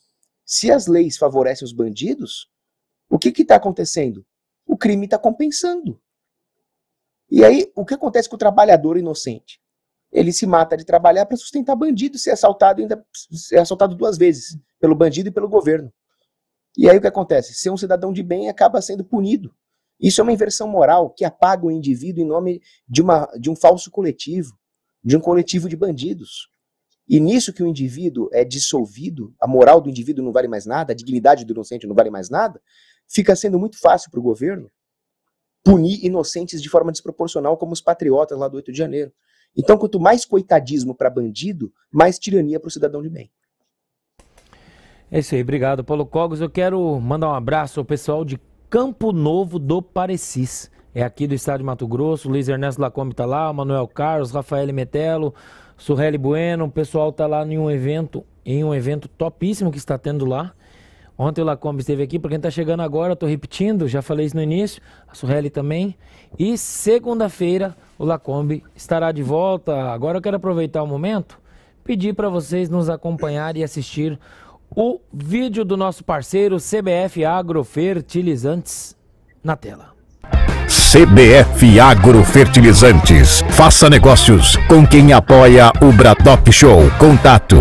Se as leis favorecem os bandidos, o que está acontecendo? O crime está compensando. E aí, o que acontece com o trabalhador inocente? ele se mata de trabalhar para sustentar bandido e ser assaltado, ainda ser assaltado 2 vezes, pelo bandido e pelo governo. E aí o que acontece? Ser um cidadão de bem acaba sendo punido. Isso é uma inversão moral que apaga o indivíduo em nome de um falso coletivo, de um coletivo de bandidos. E nisso que o indivíduo é dissolvido, a moral do indivíduo não vale mais nada, a dignidade do inocente não vale mais nada, fica sendo muito fácil para o governo punir inocentes de forma desproporcional, como os patriotas lá do 8 de janeiro. Então, quanto mais coitadismo para bandido, mais tirania para o cidadão de bem. É isso aí, obrigado, Paulo Cogos. Eu quero mandar um abraço ao pessoal de Campo Novo do Parecis. É aqui do estado de Mato Grosso. O Luiz Ernesto Lacombe tá lá, o Manuel Carlos, Rafael Metelo, Surreli Bueno. O pessoal tá lá em um evento topíssimo que está tendo lá. Ontem o Lacombe esteve aqui, para quem tá chegando agora, eu tô repetindo, já falei isso no início, a Surreli também. E segunda-feira o Lacombe estará de volta. Agora eu quero aproveitar o momento, pedir para vocês nos acompanhar e assistir o vídeo do nosso parceiro CBF Agrofertilizantes na tela. CBF Agrofertilizantes. Faça negócios com quem apoia o Braddock Show. Contato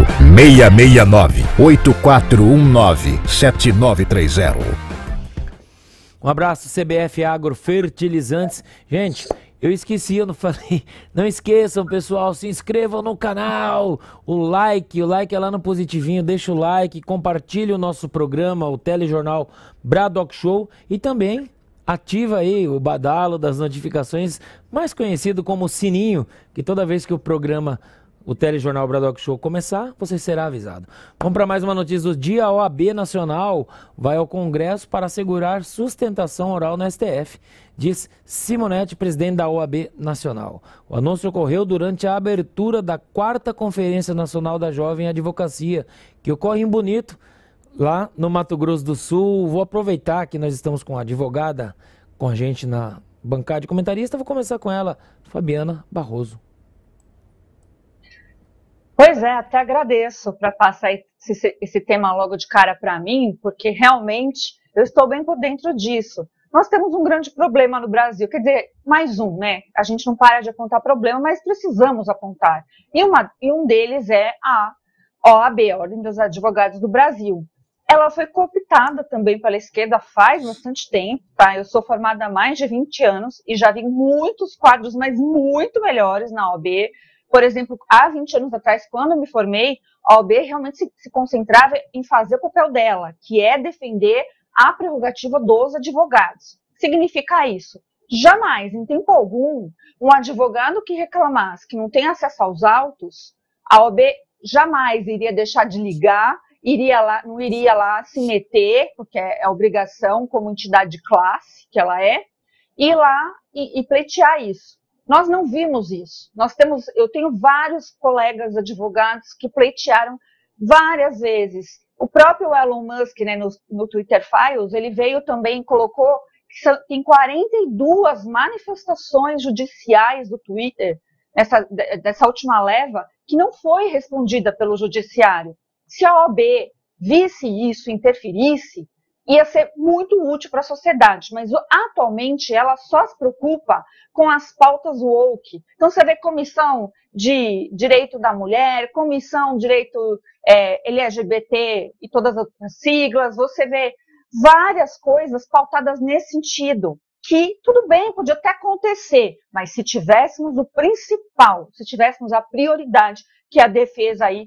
669-8419-7930. Um abraço, CBF Agrofertilizantes. Gente, eu esqueci, eu não falei. Não esqueçam, pessoal, se inscrevam no canal. O like é lá no positivinho. Deixa o like, compartilhe o nosso programa, o telejornal Braddock Show. E também ativa aí o badalo das notificações, mais conhecido como sininho, que toda vez que o programa, o telejornal Braddock Show começar, você será avisado. Vamos para mais uma notícia do dia. A OAB Nacional vai ao Congresso para assegurar sustentação oral no STF, diz Simonetti, presidente da OAB Nacional. O anúncio ocorreu durante a abertura da 4ª Conferência Nacional da Jovem Advocacia, que ocorre em Bonito, lá no Mato Grosso do Sul. Vou aproveitar que nós estamos com a advogada com a gente na bancada de comentarista. Vou começar com ela, Fabiana Barroso. Pois é, até agradeço para passar esse tema logo de cara para mim, porque realmente eu estou bem por dentro disso. Nós temos um grande problema no Brasil, quer dizer, mais um, né? A gente não para de apontar problema, mas precisamos apontar. E um deles é a OAB, a Ordem dos Advogados do Brasil. Ela foi cooptada também pela esquerda faz bastante tempo, tá? Eu sou formada há mais de 20 anos e já vi muitos quadros, mas muito melhores na OAB. Por exemplo, há 20 anos atrás, quando eu me formei, a OAB realmente se concentrava em fazer o papel dela, que é defender a prerrogativa dos advogados. Significa isso? Jamais, em tempo algum, um advogado que reclamasse que não tem acesso aos autos, a OAB jamais iria deixar de ligar, não iria lá se meter, porque é obrigação como entidade de classe, que ela é, ir lá e pleitear isso. Nós não vimos isso. Eu tenho vários colegas advogados que pleitearam várias vezes. O próprio Elon Musk, né, no Twitter Files, ele veio também e colocou que tem 42 manifestações judiciais do Twitter, dessa última leva, que não foi respondida pelo judiciário. Se a OAB visse isso, interferisse, ia ser muito útil para a sociedade, mas atualmente ela só se preocupa com as pautas woke. Então você vê comissão de direito da mulher, comissão de direito LGBT e todas as outras siglas, você vê várias coisas pautadas nesse sentido, que tudo bem, podia até acontecer, mas se tivéssemos o principal, se tivéssemos a prioridade, que é a defesa aí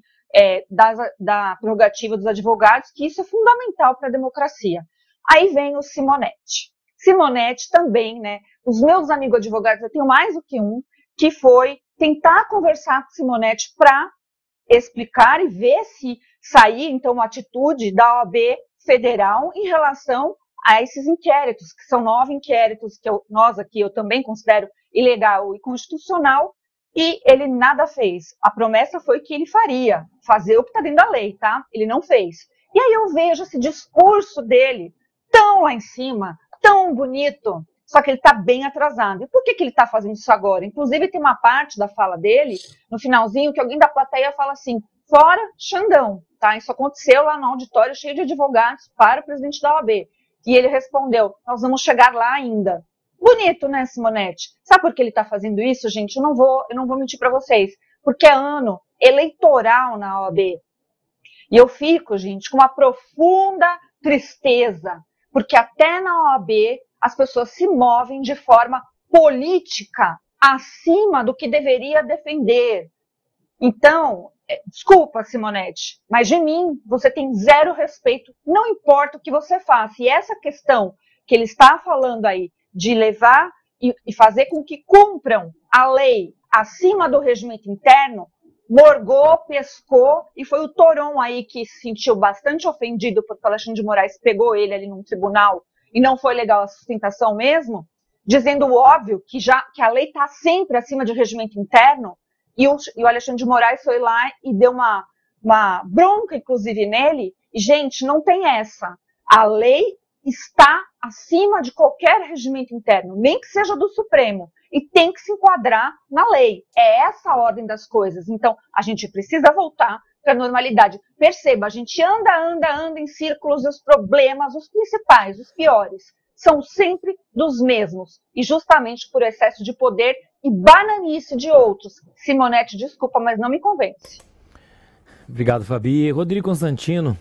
da prerrogativa dos advogados, que isso é fundamental para a democracia. Aí vem o Simonetti. Simonetti também, né? Os meus amigos advogados, eu tenho mais do que um, que foi tentar conversar com o Simonetti para explicar e ver se sair, então, uma atitude da OAB federal em relação a esses inquéritos, que são 9 inquéritos que eu também considero ilegal e inconstitucional, e ele nada fez. A promessa foi que ele faria, fazer o que está dentro da lei, tá? Ele não fez. E aí eu vejo esse discurso dele tão lá em cima, tão bonito, só que ele está bem atrasado. E por que ele está fazendo isso agora? Inclusive tem uma parte da fala dele, no finalzinho, que alguém da plateia fala assim, fora Xandão, tá? Isso aconteceu lá no auditório cheio de advogados para o presidente da OAB. E ele respondeu, nós vamos chegar lá ainda. Bonito, né, Simonetti? Sabe por que ele está fazendo isso, gente? Eu não vou mentir para vocês. porque é ano eleitoral na OAB. E eu fico, gente, com uma profunda tristeza, porque até na OAB as pessoas se movem de forma política acima do que deveria defender. Então, desculpa, Simonete, mas de mim você tem zero respeito, não importa o que você faça. E essa questão que ele está falando aí, de levar e fazer com que cumpram a lei acima do regimento interno, morgou, pescou, e foi o Toron aí que se sentiu bastante ofendido porque o Alexandre de Moraes pegou ele ali num tribunal e não foi legal a sustentação mesmo, dizendo o óbvio que a lei está sempre acima do regimento interno, e o Alexandre de Moraes foi lá e deu uma bronca, inclusive, nele, e, gente, não tem essa. A lei está acima de qualquer regimento interno, nem que seja do Supremo, e tem que se enquadrar na lei. É essa a ordem das coisas. Então, a gente precisa voltar para a normalidade. Perceba, a gente anda em círculos, e os problemas, os principais, os piores, são sempre dos mesmos, e justamente por excesso de poder e bananice de outros. Simonete, desculpa, mas não me convence. Obrigado, Fabi. Rodrigo Constantino.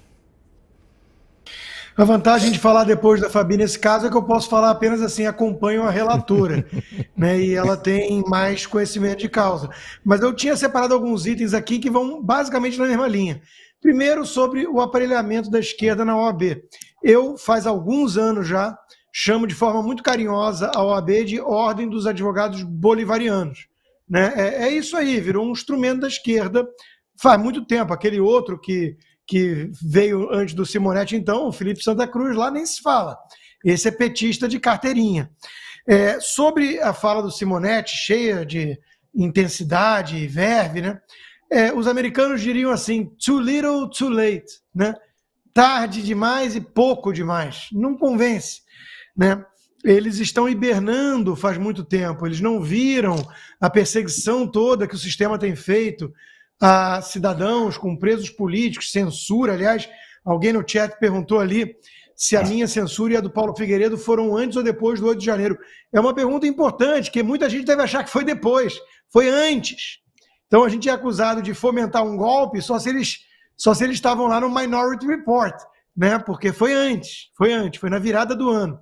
A vantagem de falar depois da Fabi nesse caso é que eu posso falar apenas assim, acompanho a relatora, né, e ela tem mais conhecimento de causa. Mas eu tinha separado alguns itens aqui que vão basicamente na mesma linha. Primeiro, sobre o aparelhamento da esquerda na OAB. Eu, faz alguns anos já, chamo de forma muito carinhosa a OAB de Ordem dos Advogados Bolivarianos. Né? É isso aí, virou um instrumento da esquerda faz muito tempo. Aquele outro que veio antes do Simonete, então, o Felipe Santa Cruz, lá nem se fala. Esse é petista de carteirinha. Sobre a fala do Simonete, cheia de intensidade e verve, né? Os americanos diriam assim, too little, too late. Né? Tarde demais e pouco demais. Não convence. Né? Eles estão hibernando faz muito tempo. Eles não viram a perseguição toda que o sistema tem feito a cidadãos com presos políticos, censura. Aliás, alguém no chat perguntou ali se a minha censura e a do Paulo Figueiredo foram antes ou depois do 8 de janeiro. É uma pergunta importante, que muita gente deve achar que foi depois. Foi antes. Então a gente é acusado de fomentar um golpe só se eles estavam lá no Minority Report, né? Porque foi antes, foi na virada do ano.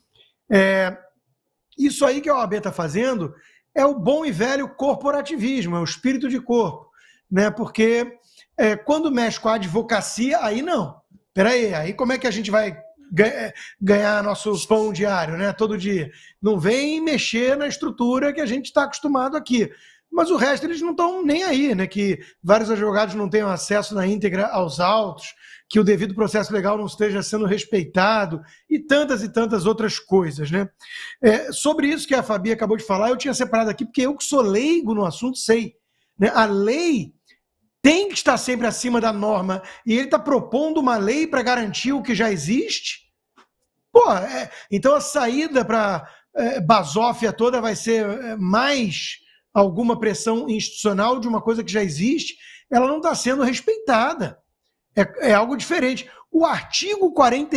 Isso aí que a OAB está fazendo é o bom e velho corporativismo, é o espírito de corpo. Né? Porque quando mexe com a advocacia, aí não. Peraí, aí como é que a gente vai ganhar nosso pão diário, né? Todo dia? Não vem mexer na estrutura que a gente está acostumado aqui. Mas o resto eles não estão nem aí, né? Que vários advogados não tenham acesso na íntegra aos autos, que o devido processo legal não esteja sendo respeitado e tantas outras coisas, né? Sobre isso que a Fabi acabou de falar, eu tinha separado aqui, porque eu que sou leigo no assunto sei. Né? A lei tem que estar sempre acima da norma, e ele está propondo uma lei para garantir o que já existe? Então a saída para basófia toda vai ser mais alguma pressão institucional de uma coisa que já existe? Ela não está sendo respeitada. É algo diferente. O artigo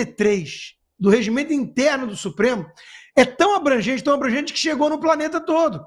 43 do regimento interno do Supremo é tão abrangente que chegou no planeta todo.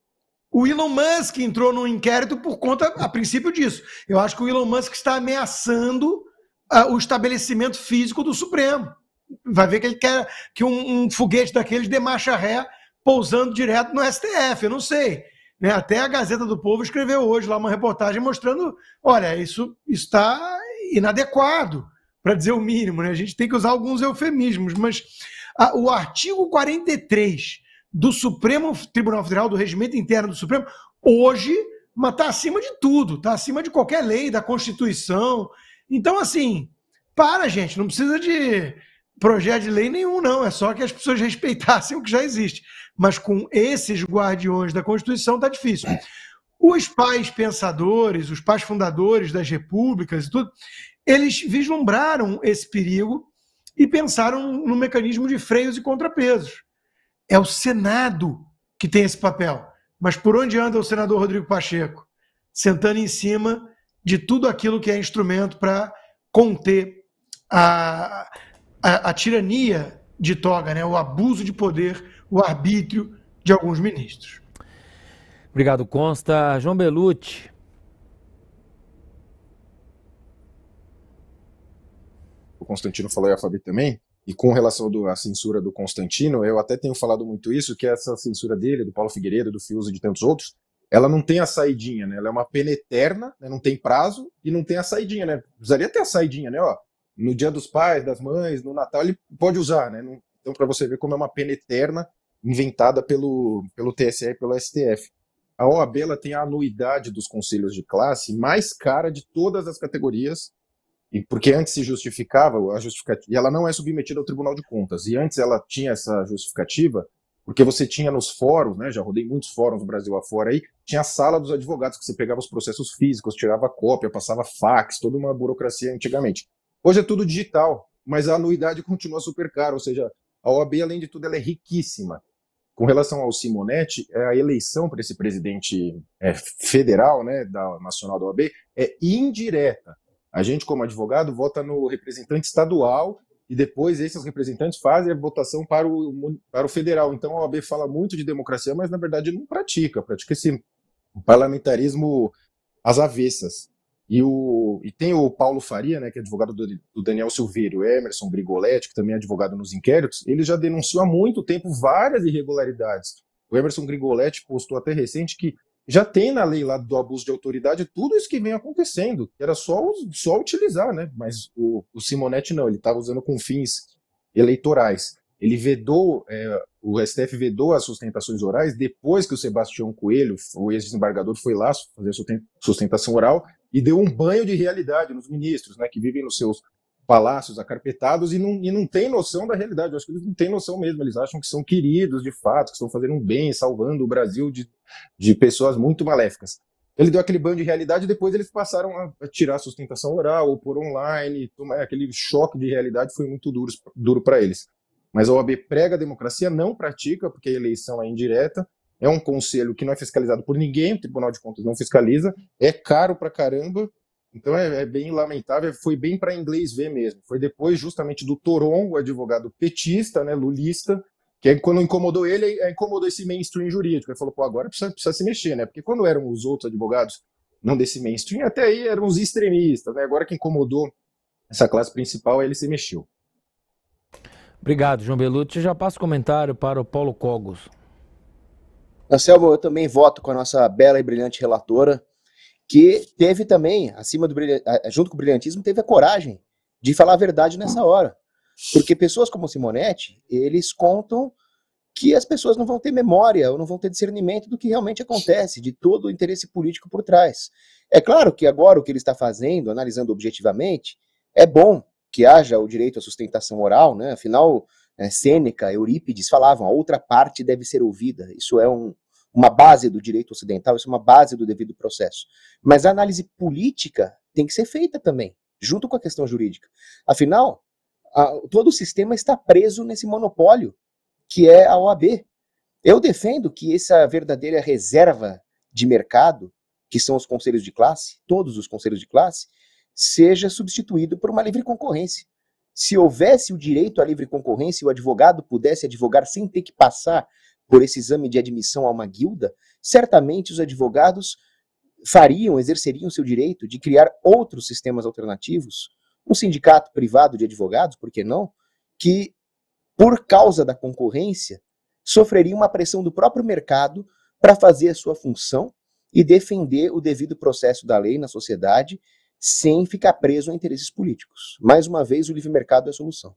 O Elon Musk entrou num inquérito por conta, a princípio, disso. Eu acho que o Elon Musk está ameaçando o estabelecimento físico do Supremo. Vai ver que ele quer que um foguete daqueles dê marcha ré pousando direto no STF, eu não sei. Né? Até a Gazeta do Povo escreveu hoje lá uma reportagem mostrando, olha, isso está inadequado, para dizer o mínimo. Né? A gente tem que usar alguns eufemismos, mas o artigo 43 do Supremo Tribunal Federal, do regimento interno do Supremo, hoje está acima de tudo, está acima de qualquer lei, da Constituição. Então, assim, gente, não precisa de projeto de lei nenhum, não, é só que as pessoas respeitassem o que já existe. Mas com esses guardiões da Constituição está difícil. Os pais pensadores, os pais fundadores das repúblicas e tudo, eles vislumbraram esse perigo e pensaram no mecanismo de freios e contrapesos. É o Senado que tem esse papel. Mas por onde anda o senador Rodrigo Pacheco? Sentando em cima de tudo aquilo que é instrumento para conter a tirania de toga, né? O abuso de poder, o arbítrio de alguns ministros. Obrigado, Consta. João Belucci. o Constantino falou e a Fabi também, e com relação à censura do Constantino, eu até tenho falado muito isso, que essa censura dele, do Paulo Figueiredo, do Fiuza e de tantos outros, ela não tem a saidinha, né? Ela é uma pena eterna, né? Não tem prazo e não tem a saidinha, né? Precisaria ter a saidinha, né? Ó, no Dia dos Pais, das Mães, no Natal, ele pode usar, né? Então, para você ver como é uma pena eterna inventada pelo TSE e pelo STF. A OAB ela tem a anuidade dos conselhos de classe mais cara de todas as categorias, e porque antes se justificava, e ela não é submetida ao Tribunal de Contas, e antes ela tinha essa justificativa, porque você tinha nos fóruns, né, já rodei muitos fóruns no Brasil afora aí, tinha a sala dos advogados, que você pegava os processos físicos, tirava cópia, passava fax, toda uma burocracia antigamente. Hoje é tudo digital, mas a anuidade continua super cara, ou seja, a OAB, além de tudo, ela é riquíssima. Com relação ao Simonetti, a eleição para esse presidente federal, né, da Nacional da OAB, é indireta. A gente, como advogado, vota no representante estadual e depois esses representantes fazem a votação para o federal. Então a OAB fala muito de democracia, mas na verdade não pratica esse parlamentarismo às avessas. E tem o Paulo Faria, né, que é advogado do Daniel Silveira, o Emerson Grigoletti, que também é advogado nos inquéritos, ele já denunciou há muito tempo várias irregularidades. O Emerson Grigoletti postou até recente que já tem na lei lá do abuso de autoridade tudo isso que vem acontecendo, que era só utilizar, né? Mas o Simonetti não, ele estava usando com fins eleitorais. Ele vedou, o STF vedou as sustentações orais depois que o Sebastião Coelho, o ex-desembargador, foi lá fazer sustentação oral e deu um banho de realidade nos ministros, né, que vivem nos seus palácios acarpetados e não tem noção da realidade. Eu acho que eles não têm noção mesmo, eles acham que são queridos de fato, que estão fazendo um bem, salvando o Brasil de pessoas muito maléficas. Ele deu aquele banho de realidade e depois eles passaram a tirar a sustentação oral ou por online, aquele choque de realidade foi muito duro para eles. Mas a OAB prega a democracia, não pratica, porque a eleição é indireta, é um conselho que não é fiscalizado por ninguém, o Tribunal de Contas não fiscaliza, é caro pra caramba. Então é bem lamentável, foi bem para inglês ver mesmo. Foi depois justamente do Toron, o advogado petista, né, lulista, que aí, quando incomodou ele, incomodou esse mainstream jurídico. Ele falou, pô, agora precisa se mexer, né? Porque quando eram os outros advogados, não desse mainstream, até aí eram os extremistas, né? Agora que incomodou essa classe principal, ele se mexeu. Obrigado, João Belucci. Eu já passo o comentário para o Paulo Cogos. Anselmo, eu também voto com a nossa bela e brilhante relatora, que teve também, junto com o brilhantismo, teve a coragem de falar a verdade nessa hora. Porque pessoas como Simonetti, eles contam que as pessoas não vão ter memória ou não vão ter discernimento do que realmente acontece, de todo o interesse político por trás. É claro que agora o que ele está fazendo, analisando objetivamente, é bom que haja o direito à sustentação oral, né? Afinal, Sêneca, Eurípides falavam, a outra parte deve ser ouvida. Isso é uma base do direito ocidental, isso é uma base do devido processo. Mas a análise política tem que ser feita também, junto com a questão jurídica. Afinal, todo o sistema está preso nesse monopólio, que é a OAB. Eu defendo que essa verdadeira reserva de mercado, que são os conselhos de classe, todos os conselhos de classe, seja substituído por uma livre concorrência. Se houvesse o direito à livre concorrência e o advogado pudesse advogar sem ter que passar por esse exame de admissão a uma guilda, certamente os advogados exerceriam seu direito de criar outros sistemas alternativos, um sindicato privado de advogados, por que não, que, por causa da concorrência, sofreria uma pressão do próprio mercado para fazer a sua função e defender o devido processo da lei na sociedade sem ficar preso a interesses políticos. Mais uma vez, o livre mercado é a solução.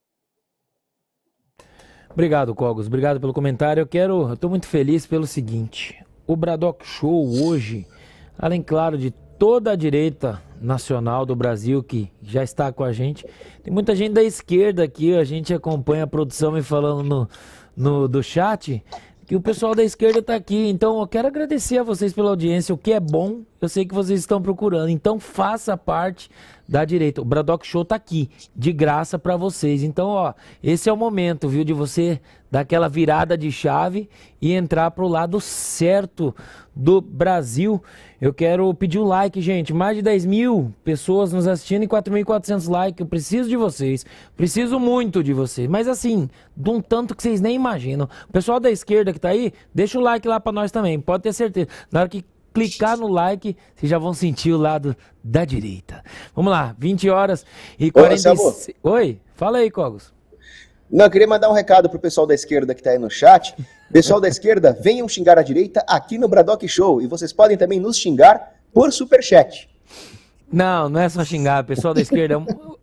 Obrigado, Cogos. Obrigado pelo comentário. Eu estou muito feliz pelo seguinte. O Braddock Show hoje, além, claro, de toda a direita nacional do Brasil que já está com a gente, tem muita gente da esquerda aqui, a gente acompanha a produção me falando do chat, que o pessoal da esquerda está aqui. Então eu quero agradecer a vocês pela audiência, o que é bom, eu sei que vocês estão procurando, então faça parte da direita. O Braddock Show tá aqui, de graça para vocês. Então, ó, esse é o momento, viu, de você dar aquela virada de chave e entrar pro lado certo do Brasil. Eu quero pedir o like, gente. Mais de 10 mil pessoas nos assistindo e 4.400 likes. Eu preciso de vocês. Preciso muito de vocês. Mas assim, de um tanto que vocês nem imaginam. O pessoal da esquerda que tá aí, deixa o like lá para nós também. Pode ter certeza. Na hora que clicar no like, vocês já vão sentir o lado da direita. Vamos lá, 20 horas e Ô, 46... Oi, fala aí, Cogos. Não, eu queria mandar um recado pro pessoal da esquerda que tá aí no chat. Pessoal da esquerda, venham xingar a direita aqui no Braddock Show. E vocês podem também nos xingar por superchat. Não é só xingar, pessoal da esquerda.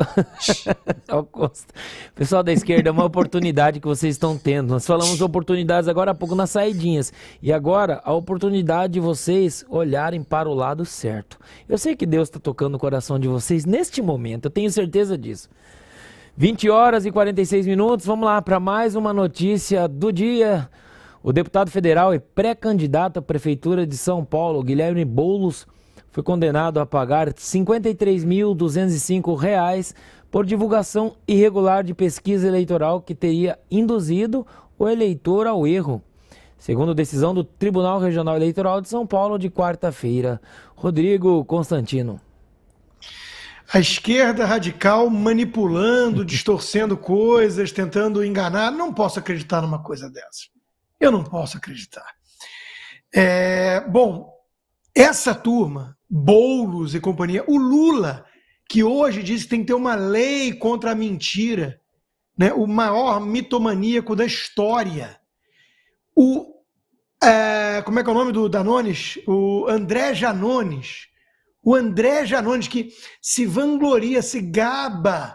Pessoal da esquerda, é uma oportunidade que vocês estão tendo. Nós falamos oportunidades agora há pouco nas saidinhas. E agora, a oportunidade de vocês olharem para o lado certo. Eu sei que Deus está tocando o coração de vocês neste momento, eu tenho certeza disso. 20 horas e 46 minutos, vamos lá para mais uma notícia do dia. O deputado federal e pré-candidato à Prefeitura de São Paulo, Guilherme Boulos, foi condenado a pagar R$ 53.205 por divulgação irregular de pesquisa eleitoral que teria induzido o eleitor ao erro, segundo decisão do Tribunal Regional Eleitoral de São Paulo de quarta-feira. Rodrigo Constantino. A esquerda radical manipulando, distorcendo coisas, tentando enganar. Não posso acreditar numa coisa dessa. Eu não posso acreditar. Bom, essa turma, Boulos e companhia, o Lula, que hoje diz que tem que ter uma lei contra a mentira, né? O maior mitomaníaco da história. Como é que é o nome do Danones? O André Janones. O André Janones, que se vangloria, se gaba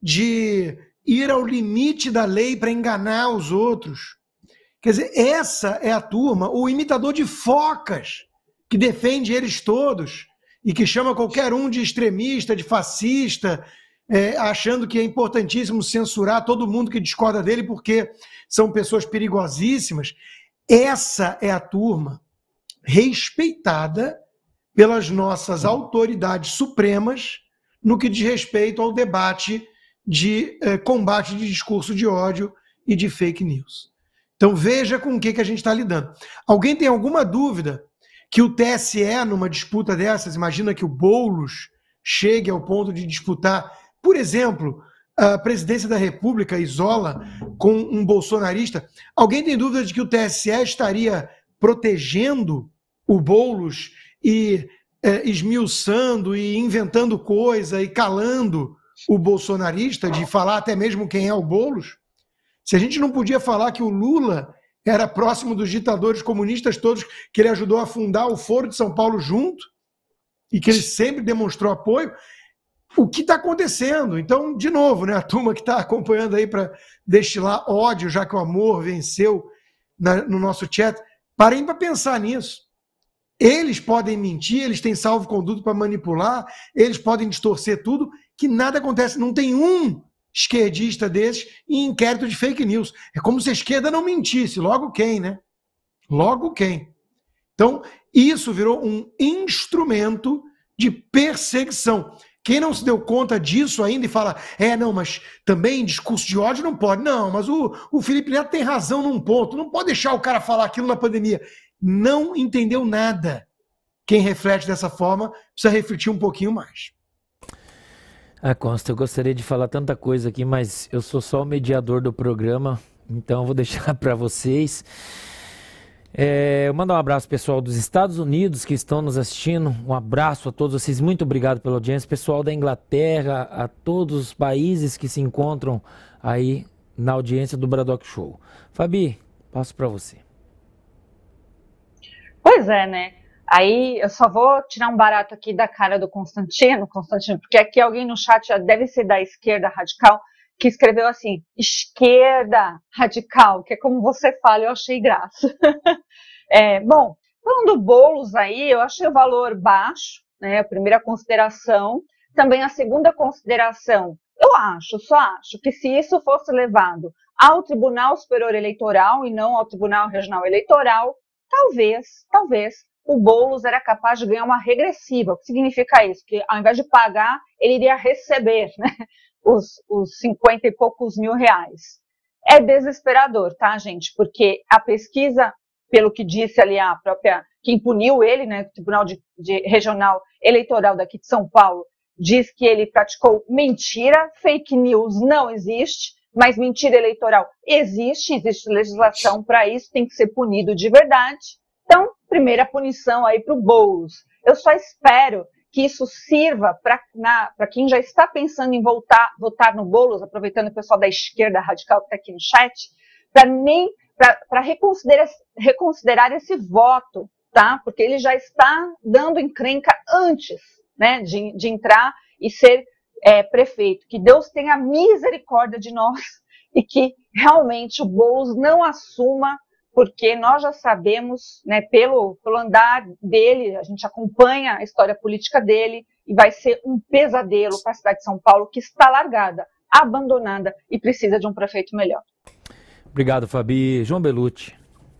de ir ao limite da lei para enganar os outros. Quer dizer, essa é a turma, o imitador de focas, que defende eles todos e que chama qualquer um de extremista, de fascista, achando que é importantíssimo censurar todo mundo que discorda dele porque são pessoas perigosíssimas. Essa é a turma respeitada pelas nossas autoridades supremas no que diz respeito ao debate de combate de discurso de ódio e de fake news. Então veja com o que a gente está lidando. Alguém tem alguma dúvida que o TSE, numa disputa dessas, imagina que o Boulos chegue ao ponto de disputar, por exemplo, a presidência da República, isola, com um bolsonarista? Alguém tem dúvida de que o TSE estaria protegendo o Boulos e esmiuçando e inventando coisa e calando o bolsonarista, de falar até mesmo quem é o Boulos? Se a gente não podia falar que o Lula era próximo dos ditadores comunistas todos, que ele ajudou a fundar o Foro de São Paulo junto, e que ele sempre demonstrou apoio, o que está acontecendo? Então, de novo, né, a turma que está acompanhando aí para destilar ódio, já que o amor venceu no nosso chat, parem para pensar nisso. Eles podem mentir, eles têm salvo-conduto para manipular, eles podem distorcer tudo, que nada acontece. Não tem um esquerdista desses em inquérito de fake news. É como se a esquerda não mentisse. Logo quem, né? Logo quem? Então, isso virou um instrumento de perseguição. Quem não se deu conta disso ainda e fala, não, mas também discurso de ódio não pode. Não, mas o Felipe Neto tem razão num ponto. Não pode deixar o cara falar aquilo na pandemia. Não entendeu nada. Quem reflete dessa forma precisa refletir um pouquinho mais. Consta, eu gostaria de falar tanta coisa aqui, mas eu sou só o mediador do programa, então eu vou deixar para vocês. Eu mando um abraço pessoal dos Estados Unidos que estão nos assistindo, um abraço a todos vocês, muito obrigado pela audiência, pessoal da Inglaterra, a todos os países que se encontram aí na audiência do Braddock Show. Fabi, passo para você. Pois é, né? Aí eu só vou tirar um barato aqui da cara do Constantino, porque aqui alguém no chat já deve ser da esquerda radical, que escreveu assim, esquerda radical, que é como você fala, eu achei graça. Bom, falando do Boulos aí, eu achei o valor baixo, né? A primeira consideração. Também a segunda consideração, só acho que se isso fosse levado ao Tribunal Superior Eleitoral e não ao Tribunal Regional Eleitoral, talvez o Boulos era capaz de ganhar uma regressiva. O que significa isso? Que ao invés de pagar, ele iria receber, né, os 50 e poucos mil reais. É desesperador, tá, gente? Porque a pesquisa, pelo que disse ali a própria, quem puniu ele, né, o Tribunal de Regional Eleitoral daqui de São Paulo, diz que ele praticou mentira, fake news não existe, mas mentira eleitoral existe legislação para isso, tem que ser punido de verdade. Então, primeira punição aí para o Boulos. Eu só espero que isso sirva para quem já está pensando em votar no Boulos, aproveitando o pessoal da esquerda radical que está aqui no chat, para reconsiderar esse voto, tá? Porque ele já está dando encrenca antes, né, de entrar e ser prefeito. Que Deus tenha misericórdia de nós e que realmente o Boulos não assuma, porque nós já sabemos, né, pelo andar dele, a gente acompanha a história política dele, e vai ser um pesadelo para a cidade de São Paulo, que está largada, abandonada e precisa de um prefeito melhor. Obrigado, Fabi. João Belucci.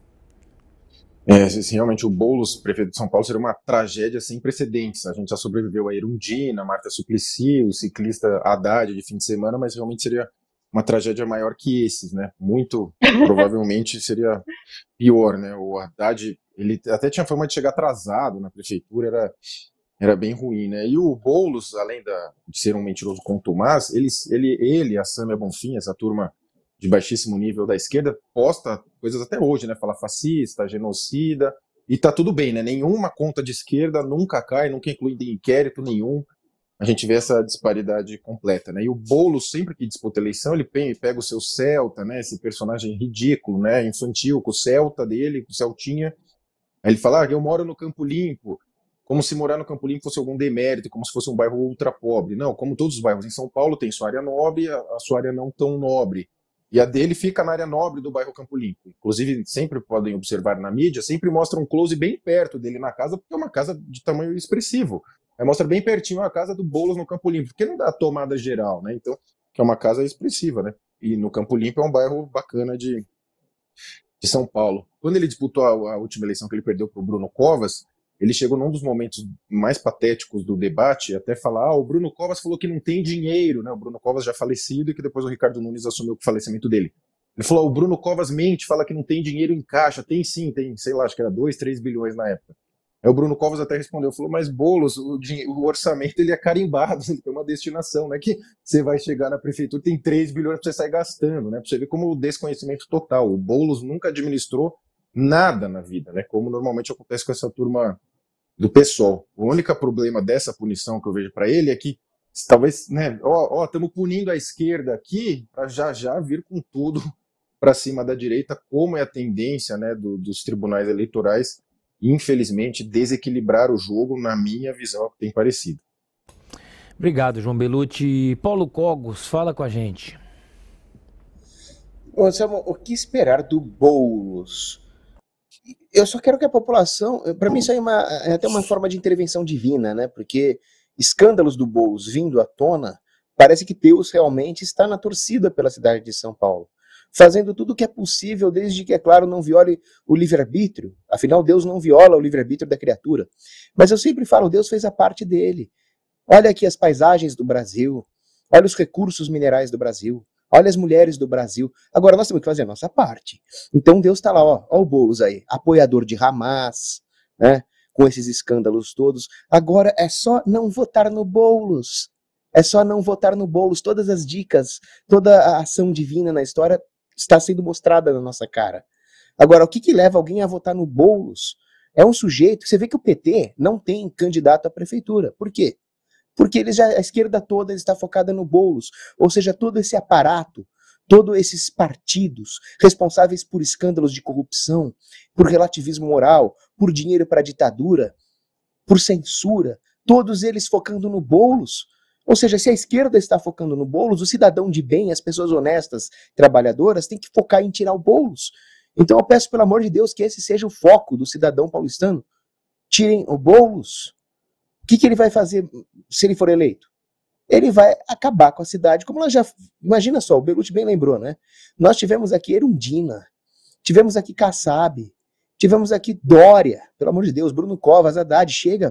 Realmente o Boulos, prefeito de São Paulo, seria uma tragédia sem precedentes. A gente já sobreviveu a Erundina, Marta Suplicy, o ciclista Haddad de fim de semana, mas realmente seria uma tragédia maior que esses, né? Muito provavelmente seria pior, né? O Haddad, ele até tinha fama de chegar atrasado na prefeitura, era bem ruim, né? E o Boulos, além de ser um mentiroso contumaz, ele, a Sâmia Bonfim, essa turma de baixíssimo nível da esquerda, posta coisas até hoje, né? Fala fascista, genocida, e tá tudo bem, né? Nenhuma conta de esquerda nunca cai, nunca inclui em inquérito nenhum. A gente vê essa disparidade completa, né? E o Boulos, sempre que disputa eleição, ele pega o seu Celta, né? Esse personagem ridículo, né? Infantil, com o Celta dele, com o Celtinha. Aí ele fala, eu moro no Campo Limpo, como se morar no Campo Limpo fosse algum demérito, como se fosse um bairro ultra pobre. Não, como todos os bairros em São Paulo, tem sua área nobre, a sua área não tão nobre. E a dele fica na área nobre do bairro Campo Limpo. Inclusive, sempre podem observar na mídia, sempre mostra um close bem perto dele na casa, porque é uma casa de tamanho expressivo. Aí mostra bem pertinho a casa do Boulos no Campo Limpo, porque não dá a tomada geral, né? Então, que é uma casa expressiva, né? E no Campo Limpo é um bairro bacana de São Paulo. Quando ele disputou a última eleição que ele perdeu para o Bruno Covas, ele chegou num dos momentos mais patéticos do debate, até falar, o Bruno Covas falou que não tem dinheiro, né? O Bruno Covas já falecido e que depois o Ricardo Nunes assumiu o falecimento dele. Ele falou, o Bruno Covas mente, fala que não tem dinheiro em caixa. Tem sim, tem, sei lá, acho que era 2, 3 bilhões na época. Aí o Bruno Covas até respondeu, falou, mas Boulos, o orçamento ele é carimbado, ele tem uma destinação, não é que você vai chegar na prefeitura tem 3 bilhões para você sair gastando, né? Pra você ver como o desconhecimento total. O Boulos nunca administrou nada na vida, né? Como normalmente acontece com essa turma do PSOL. O único problema dessa punição que eu vejo para ele é que talvez, né, estamos punindo a esquerda aqui para já vir com tudo para cima da direita, como é a tendência, né, dos tribunais eleitorais, infelizmente, desequilibrar o jogo, na minha visão, tem parecido. Obrigado, João Belucci. Paulo Cogos, fala com a gente. Anselmo, o que esperar do Boulos? Eu só quero que a população... Para mim isso aí é até uma forma de intervenção divina, né? Porque escândalos do Boulos vindo à tona, parece que Deus realmente está na torcida pela cidade de São Paulo, fazendo tudo o que é possível, desde que, é claro, não viole o livre-arbítrio. Afinal, Deus não viola o livre-arbítrio da criatura. Mas eu sempre falo, Deus fez a parte dele. Olha aqui as paisagens do Brasil, olha os recursos minerais do Brasil, olha as mulheres do Brasil. Agora nós temos que fazer a nossa parte. Então Deus está lá, ó o Boulos aí, apoiador de Hamas, né, com esses escândalos todos. Agora é só não votar no Boulos. É só não votar no Boulos. Todas as dicas, toda a ação divina na história está sendo mostrada na nossa cara. Agora, o que leva alguém a votar no Boulos? É um sujeito, você vê que o PT não tem candidato à prefeitura. Por quê? Porque a esquerda toda está focada no Boulos. Ou seja, todo esse aparato, todos esses partidos responsáveis por escândalos de corrupção, por relativismo moral, por dinheiro para a ditadura, por censura, todos eles focando no Boulos. Ou seja, se a esquerda está focando no Boulos, o cidadão de bem, as pessoas honestas, trabalhadoras, tem que focar em tirar o Boulos. Então eu peço, pelo amor de Deus, que esse seja o foco do cidadão paulistano. Tirem o Boulos. O que ele vai fazer se ele for eleito? Ele vai acabar com a cidade, como nós já... Imagina só, o Belucci bem lembrou, né? Nós tivemos aqui Erundina, tivemos aqui Kassab, tivemos aqui Dória, pelo amor de Deus, Bruno Covas, Haddad, chega.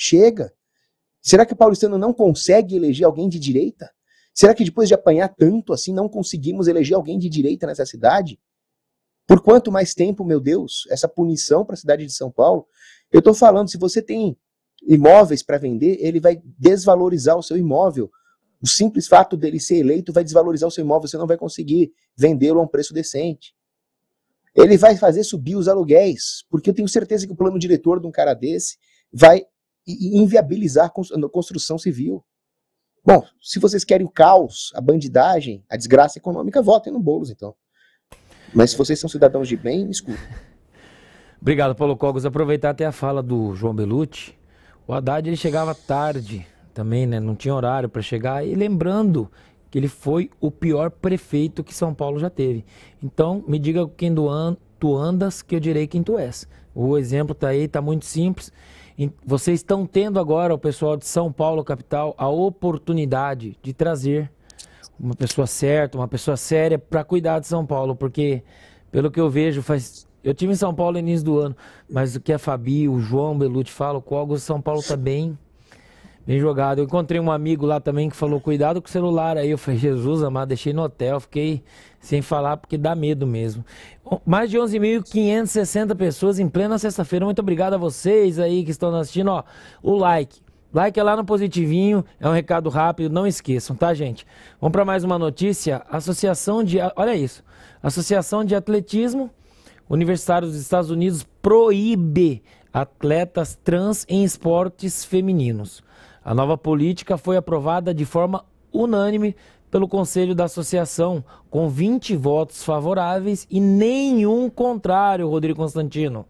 Será que o paulistano não consegue eleger alguém de direita? Será que depois de apanhar tanto assim, não conseguimos eleger alguém de direita nessa cidade? Por quanto mais tempo, meu Deus, essa punição para a cidade de São Paulo? Eu estou falando, se você tem imóveis para vender, ele vai desvalorizar o seu imóvel. O simples fato dele ser eleito vai desvalorizar o seu imóvel, você não vai conseguir vendê-lo a um preço decente. Ele vai fazer subir os aluguéis, porque eu tenho certeza que o plano diretor de um cara desse vai inviabilizar a construção civil. Bom, se vocês querem o caos, a bandidagem, a desgraça econômica, votem no Boulos, então. Mas se vocês são cidadãos de bem, me escutem. Obrigado, Paulo Cogos. Aproveitar até a fala do João Belucci. O Haddad, ele chegava tarde também, né? Não tinha horário para chegar. E lembrando que ele foi o pior prefeito que São Paulo já teve. Então, me diga quem tu andas, que eu direi quem tu és. O exemplo tá aí, tá muito simples. Vocês estão tendo agora, o pessoal de São Paulo, capital, a oportunidade de trazer uma pessoa certa, uma pessoa séria para cuidar de São Paulo, porque, pelo que eu vejo, eu tive em São Paulo no início do ano, mas o que a Fabi, o João Belucci falam, o Cogos, São Paulo tá bem jogado. Eu encontrei um amigo lá também que falou, cuidado com o celular aí. Eu falei, Jesus amado, deixei no hotel, fiquei sem falar porque dá medo mesmo. Mais de 11.560 pessoas em plena sexta-feira. Muito obrigado a vocês aí que estão assistindo. Ó, o like é lá no Positivinho, é um recado rápido, não esqueçam, tá, gente? Vamos para mais uma notícia. Olha isso, Associação de Atletismo Universitários dos Estados Unidos proíbe atletas trans em esportes femininos. A nova política foi aprovada de forma unânime pelo Conselho da Associação, com 20 votos favoráveis e nenhum contrário, Rodrigo Constantino.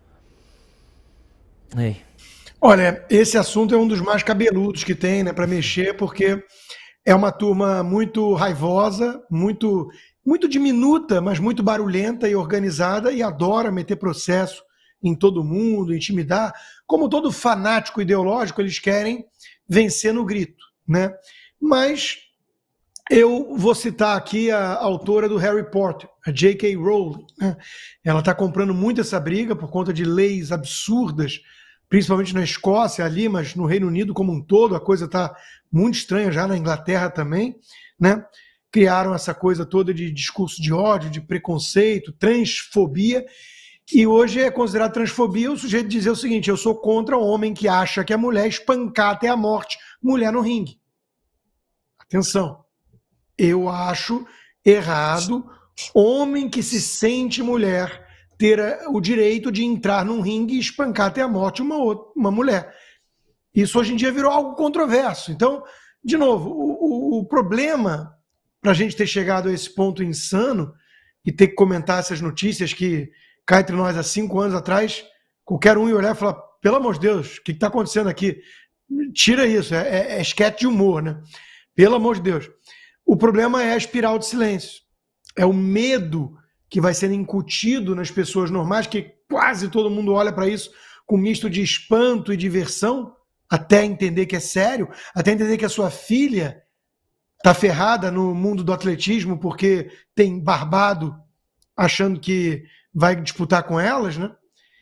Ei. Olha, esse assunto é um dos mais cabeludos que tem, né, para mexer, porque é uma turma muito raivosa, muito diminuta, mas muito barulhenta e organizada e adora meter processo em todo mundo, intimidar. Como todo fanático ideológico, eles querem vencer no grito, né? Mas eu vou citar aqui a autora do Harry Potter, a J.K. Rowling, né? Ela está comprando muito essa briga por conta de leis absurdas, principalmente na Escócia ali, mas no Reino Unido como um todo, a coisa está muito estranha já na Inglaterra também, né? Criaram essa coisa toda de discurso de ódio, de preconceito, transfobia. E hoje é considerado transfobia o sujeito dizer o seguinte: eu sou contra o homem que acha que a mulher espancar até a morte mulher no ringue. Atenção, eu acho errado homem que se sente mulher ter o direito de entrar num ringue e espancar até a morte uma mulher. Isso hoje em dia virou algo controverso. Então, de novo, o problema para a gente ter chegado a esse ponto insano e ter que comentar essas notícias que cá entre nós há 5 anos atrás, qualquer um ia olhar e falar, pelo amor de Deus, o que está acontecendo aqui? Tira isso, é esquete de humor, né? Pelo amor de Deus. O problema é a espiral de silêncio. É o medo que vai sendo incutido nas pessoas normais, que quase todo mundo olha para isso com misto de espanto e diversão, até entender que é sério, até entender que a sua filha está ferrada no mundo do atletismo porque tem barbado achando que vai disputar com elas, né?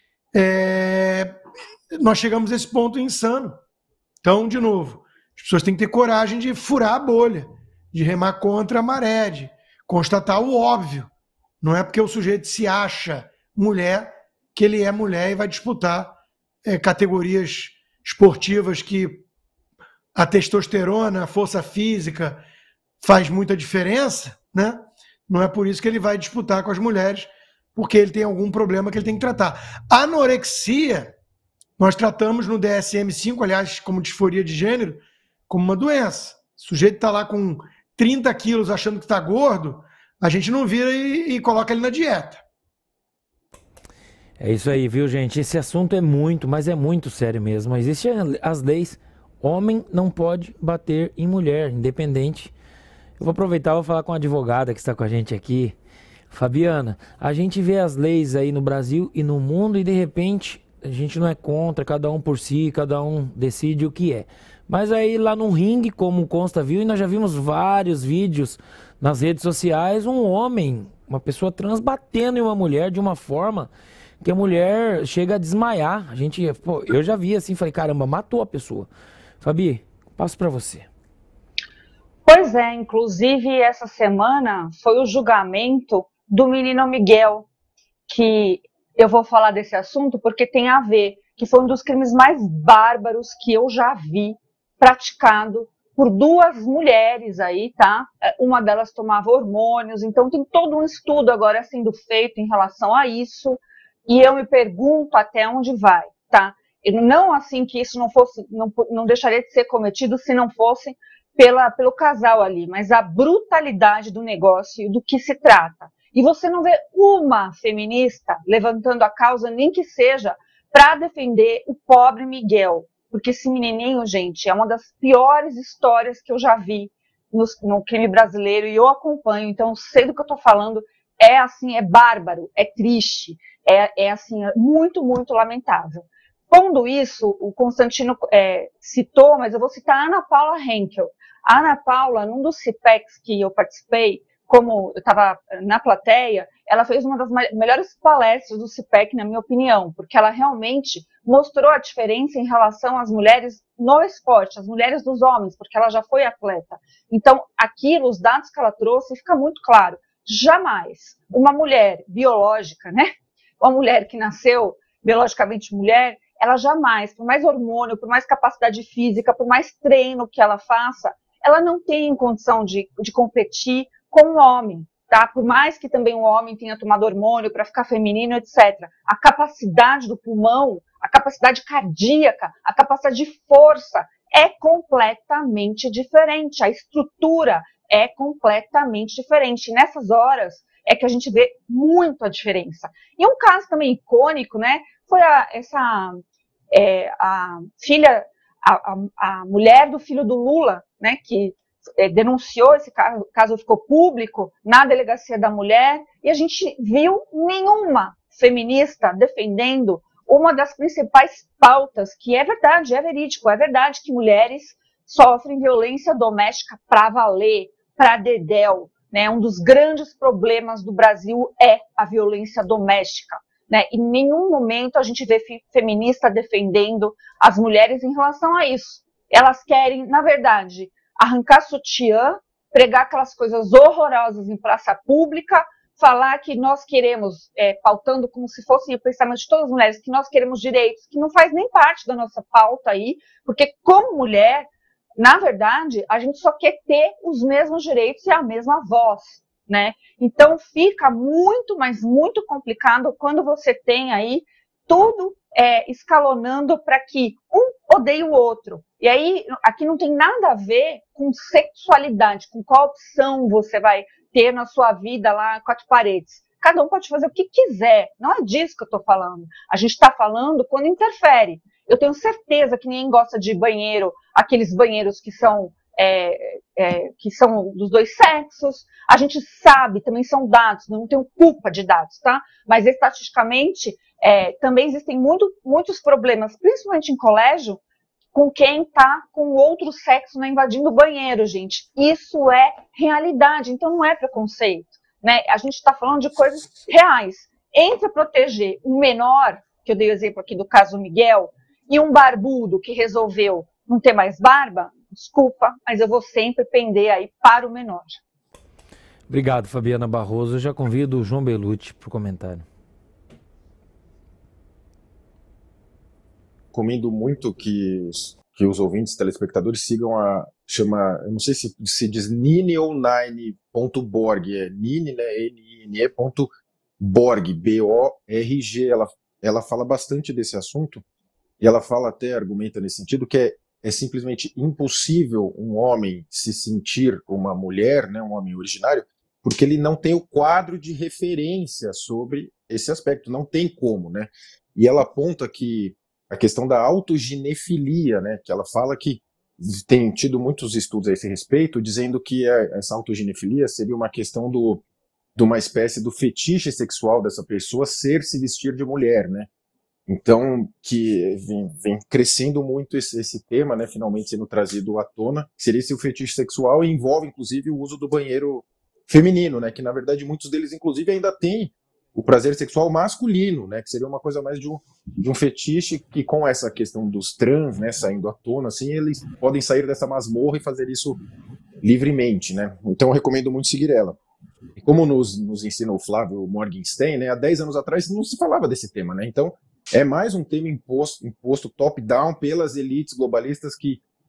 Nós chegamos a esse ponto insano. Então, de novo, as pessoas têm que ter coragem de furar a bolha, de remar contra a maré, de constatar o óbvio. Não é porque o sujeito se acha mulher que ele é mulher e vai disputar categorias esportivas que a testosterona, a força física faz muita diferença, né? Não é por isso que ele vai disputar com as mulheres, porque ele tem algum problema que ele tem que tratar. Anorexia, nós tratamos no DSM-5, aliás, como disforia de gênero, como uma doença. O sujeito está lá com 30 quilos achando que está gordo, a gente não vira e coloca ele na dieta. É isso aí, viu, gente? Esse assunto é muito, mas é muito sério mesmo. Existem as leis. Homem não pode bater em mulher, independente. Eu vou aproveitar e vou falar com a advogada que está com a gente aqui. Fabiana, a gente vê as leis aí no Brasil e no mundo e de repente a gente não é contra, cada um por si, cada um decide o que é. Mas aí lá no ringue, como consta viu, e nós já vimos vários vídeos nas redes sociais, um homem, uma pessoa trans batendo em uma mulher de uma forma que a mulher chega a desmaiar. Eu já vi assim, falei, caramba, matou a pessoa. Fabi, passo para você. Pois é, inclusive essa semana foi o julgamento do menino Miguel, que eu vou falar desse assunto porque tem a ver, que foi um dos crimes mais bárbaros que eu já vi praticado por 2 mulheres aí, tá? Uma delas tomava hormônios, então tem todo um estudo agora sendo feito em relação a isso, e eu me pergunto até onde vai, tá? Não assim que isso não deixaria de ser cometido se não fosse pelo casal ali, mas a brutalidade do negócio e do que se trata. E você não vê uma feminista levantando a causa, nem que seja para defender o pobre Miguel, porque esse menininho, gente, é uma das piores histórias que eu já vi no crime brasileiro e eu acompanho, então eu sei do que eu estou falando. É assim, é bárbaro, é triste, assim, muito, muito lamentável. Pondo isso, o Constantino citou, mas eu vou citar a Ana Paula Henkel. A Ana Paula, num dos CIPECs que eu participei, como eu estava na plateia, ela fez uma das melhores palestras do CIPEC, na minha opinião, porque ela realmente mostrou a diferença em relação às mulheres no esporte, as mulheres dos homens, porque ela já foi atleta. Então, aquilo, os dados que ela trouxe, fica muito claro. Jamais uma mulher biológica, né? Uma mulher que nasceu biologicamente mulher, ela jamais, por mais hormônio, por mais capacidade física, por mais treino que ela faça, ela não tem condição de competir com um homem, tá? Por mais que também um homem tenha tomado hormônio para ficar feminino, etc. A capacidade do pulmão, a capacidade cardíaca, a capacidade de força é completamente diferente. A estrutura é completamente diferente. E nessas horas é que a gente vê muito a diferença. E um caso também icônico, né? Foi a mulher do filho do Lula, né? Que denunciou esse caso, ficou público na delegacia da mulher, e a gente viu nenhuma feminista defendendo uma das principais pautas, que é verdade, é verídico, é verdade que mulheres sofrem violência doméstica para valer, para dedéu, né? Um dos grandes problemas do Brasil é a violência doméstica, né? Em nenhum momento a gente vê feminista defendendo as mulheres em relação a isso. Elas querem, na verdade, arrancar sutiã, pregar aquelas coisas horrorosas em praça pública, falar que nós queremos, pautando como se fosse o pensamento de todas as mulheres, que nós queremos direitos, que não faz nem parte da nossa pauta aí, porque como mulher, na verdade, a gente só quer ter os mesmos direitos e a mesma voz, né? Então fica muito, mas muito complicado quando você tem aí tudo escalonando para que um odeie o outro. E aí, aqui não tem nada a ver com sexualidade, com qual opção você vai ter na sua vida lá, 4 paredes. Cada um pode fazer o que quiser, não é disso que eu estou falando. A gente está falando quando interfere. Eu tenho certeza que ninguém gosta de banheiro, aqueles banheiros que são dos 2 sexos. A gente sabe, também são dados, não tenho culpa de dados, tá? Mas estatisticamente também existem muitos problemas, principalmente em colégio, com quem está com o outro sexo, né, invadindo o banheiro, gente. Isso é realidade, então não é preconceito, né? A gente está falando de coisas reais. Entre proteger um menor, que eu dei o exemplo aqui do caso Miguel, e um barbudo que resolveu não ter mais barba, desculpa, mas eu vou sempre pender aí para o menor. Obrigado, Fabiana Barroso. Eu já convido o João Belucci para o comentário. Recomendo muito que os ouvintes, telespectadores, sigam eu não sei se diz Nine ou Nine.borg, Nine, né, Nine.borg, B-O-R-G, ela fala bastante desse assunto, e ela argumenta nesse sentido, que é simplesmente impossível um homem se sentir uma mulher, né, um homem originário, porque ele não tem o quadro de referência sobre esse aspecto, não tem como, né? E ela aponta que a questão da autoginefilia, né, que ela fala que tem tido muitos estudos a esse respeito, dizendo que essa autoginefilia seria uma questão de uma espécie do fetiche sexual dessa pessoa se vestir de mulher, né? Então, que vem crescendo muito esse tema, né, finalmente sendo trazido à tona, seria esse o fetiche sexual, e envolve, inclusive, o uso do banheiro feminino, né, que, na verdade, muitos deles, inclusive, ainda têm o prazer sexual masculino, né, que seria uma coisa mais de um fetiche, que com essa questão dos trans, né, saindo à tona, assim, eles podem sair dessa masmorra e fazer isso livremente, né. Então, eu recomendo muito seguir ela. E como nos ensinou o Flávio Morgenstern, né, há 10 anos atrás não se falava desse tema, né, então é mais um tema imposto top-down pelas elites globalistas que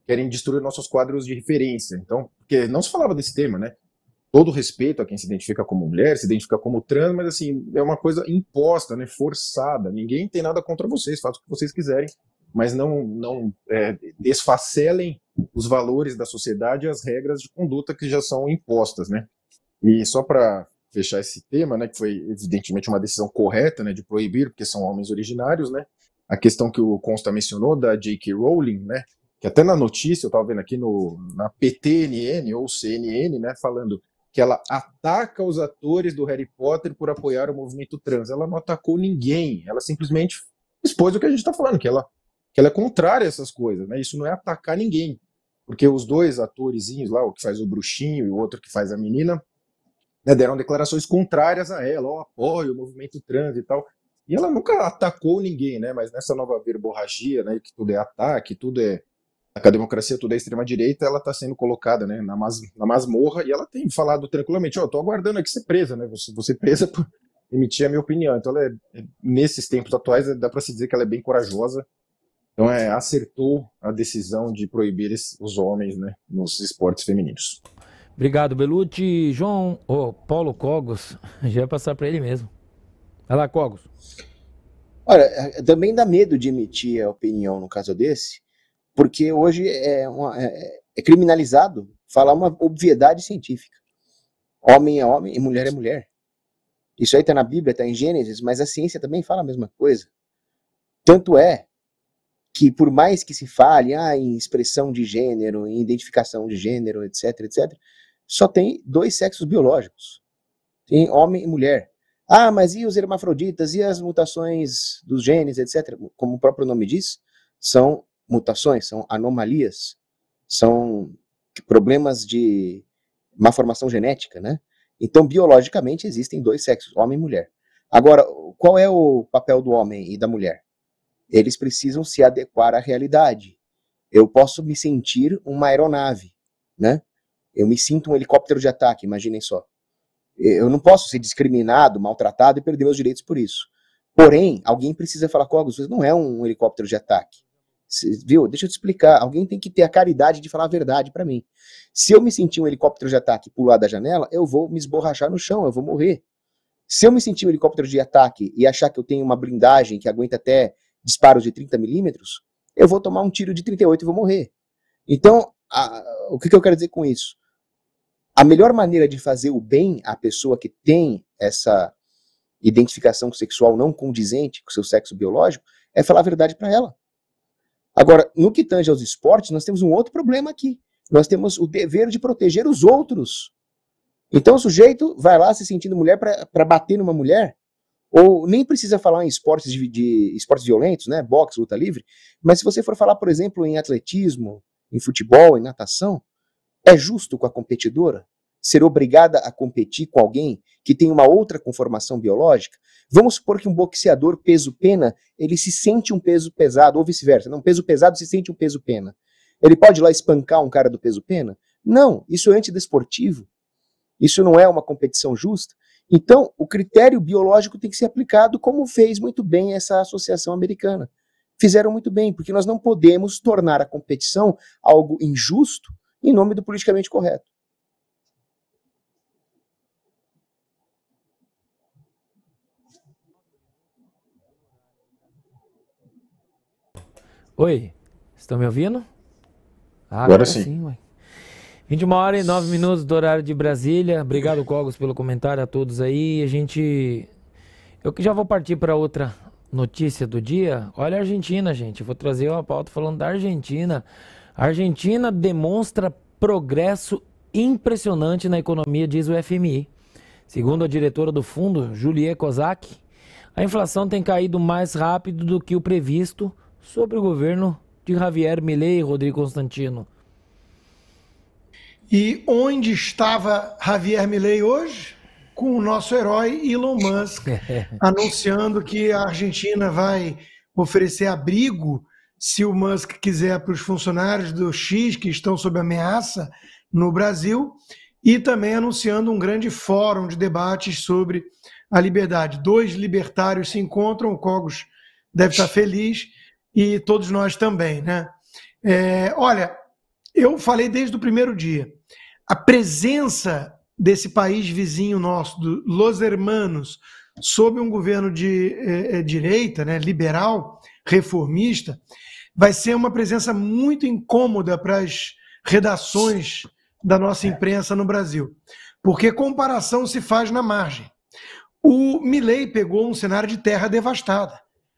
querem destruir nossos quadros de referência. Então, porque não se falava desse tema, né? Todo respeito a quem se identifica como mulher, se identifica como trans, mas assim, é uma coisa imposta, né? Forçada. Ninguém tem nada contra vocês, façam o que vocês quiserem, mas não desfacelem os valores da sociedade e as regras de conduta que já são impostas, né? E só para fechar esse tema, né, que foi evidentemente uma decisão correta, né, de proibir, porque são homens originários, né? A questão que o Consta mencionou da J.K. Rowling, né, que até na notícia eu estava vendo aqui na PTNN ou CNN, né, falando que ela ataca os atores do Harry Potter por apoiar o movimento trans. Ela não atacou ninguém, ela simplesmente expôs o que a gente está falando, que ela é contrária a essas coisas, né? Isso não é atacar ninguém, porque os dois atorzinhos lá, o que faz o bruxinho e o outro que faz a menina, né, deram declarações contrárias a ela, ó, apoio o movimento trans e tal. E ela nunca atacou ninguém, né? Mas nessa nova verborragia, né, que tudo é ataque, tudo é a democracia, tudo é extrema-direita, ela está sendo colocada, né, na masmorra, e ela tem falado tranquilamente, ó, tô aguardando aqui ser presa, né, vou ser presa por emitir a minha opinião. Então, nesses tempos atuais, dá para se dizer que ela é bem corajosa. Então, acertou a decisão de proibir os homens, né, nos esportes femininos. Obrigado, Belucci. Paulo Cogos, já ia passar para ele mesmo. Vai lá, Cogos. Olha, também dá medo de emitir a opinião no caso desse, porque hoje é criminalizado falar uma obviedade científica. Homem é homem e mulher é mulher. Isso aí está na Bíblia, está em Gênesis, mas a ciência também fala a mesma coisa. Tanto é que por mais que se fale em expressão de gênero, em identificação de gênero, etc., só tem dois sexos biológicos. Tem homem e mulher. Mas e os hermafroditas, e as mutações dos genes, etc.? Como o próprio nome diz, são mutações, são anomalias, são problemas de malformação genética, né? Então, biologicamente, existem dois sexos, homem e mulher. Agora, qual é o papel do homem e da mulher? Eles precisam se adequar à realidade. Eu posso me sentir uma aeronave, né? Eu me sinto um helicóptero de ataque, imaginem só. Eu não posso ser discriminado, maltratado e perder meus direitos por isso. Porém, alguém precisa falar, Cogos, você não é um helicóptero de ataque. Viu? Deixa eu te explicar. Alguém tem que ter a caridade de falar a verdade para mim. Se eu me sentir um helicóptero de ataque e pular da janela, eu vou me esborrachar no chão, eu vou morrer. Se eu me sentir um helicóptero de ataque e achar que eu tenho uma blindagem que aguenta até disparos de 30 milímetros, eu vou tomar um tiro de 38 e vou morrer. Então, o que eu quero dizer com isso? A melhor maneira de fazer o bem à pessoa que tem essa identificação sexual não condizente com o seu sexo biológico é falar a verdade para ela. Agora, no que tange aos esportes, nós temos um outro problema aqui. Nós temos o dever de proteger os outros. Então o sujeito vai lá se sentindo mulher para bater numa mulher, ou nem precisa falar em esportes de esportes violentos, né, boxe, luta livre, mas se você for falar, por exemplo, em atletismo, em futebol, em natação, é justo com a competidora ser obrigada a competir com alguém que tem uma outra conformação biológica? Vamos supor que um boxeador peso-pena, ele se sente um peso pesado, ou vice-versa. Não, peso pesado se sente um peso-pena. Ele pode ir lá espancar um cara do peso-pena? Não, isso é antidesportivo. Isso não é uma competição justa. Então, o critério biológico tem que ser aplicado como fez muito bem essa associação americana. Fizeram muito bem, porque nós não podemos tornar a competição algo injusto em nome do politicamente correto. Oi, estão me ouvindo? Agora sim. Ué. 21h09 do horário de Brasília. Obrigado, Cogos, pelo comentário a todos aí. Eu que já vou partir para outra notícia do dia. Olha a Argentina, gente. Eu vou trazer uma pauta falando da Argentina. A Argentina demonstra progresso impressionante na economia, diz o FMI. Segundo a diretora do fundo, Juliette Kozak, a inflação tem caído mais rápido do que o previsto sobre o governo de Javier Milei e Rodrigo Constantino. E onde estava Javier Milei hoje? Com o nosso herói Elon Musk, anunciando que a Argentina vai oferecer abrigo se o Musk quiser para os funcionários do X que estão sob ameaça no Brasil, e também anunciando um grande fórum de debates sobre a liberdade. 2 libertários se encontram, o Cogos deve estar feliz, e todos nós também, né? Olha, Eu falei desde o primeiro dia. A presença desse país vizinho nosso, do Los Hermanos, sob um governo de direita, né, liberal, reformista, vai ser uma presença muito incômoda para as redações da nossa imprensa no Brasil, porque comparação se faz na margem. O Milei pegou um cenário de terra devastada.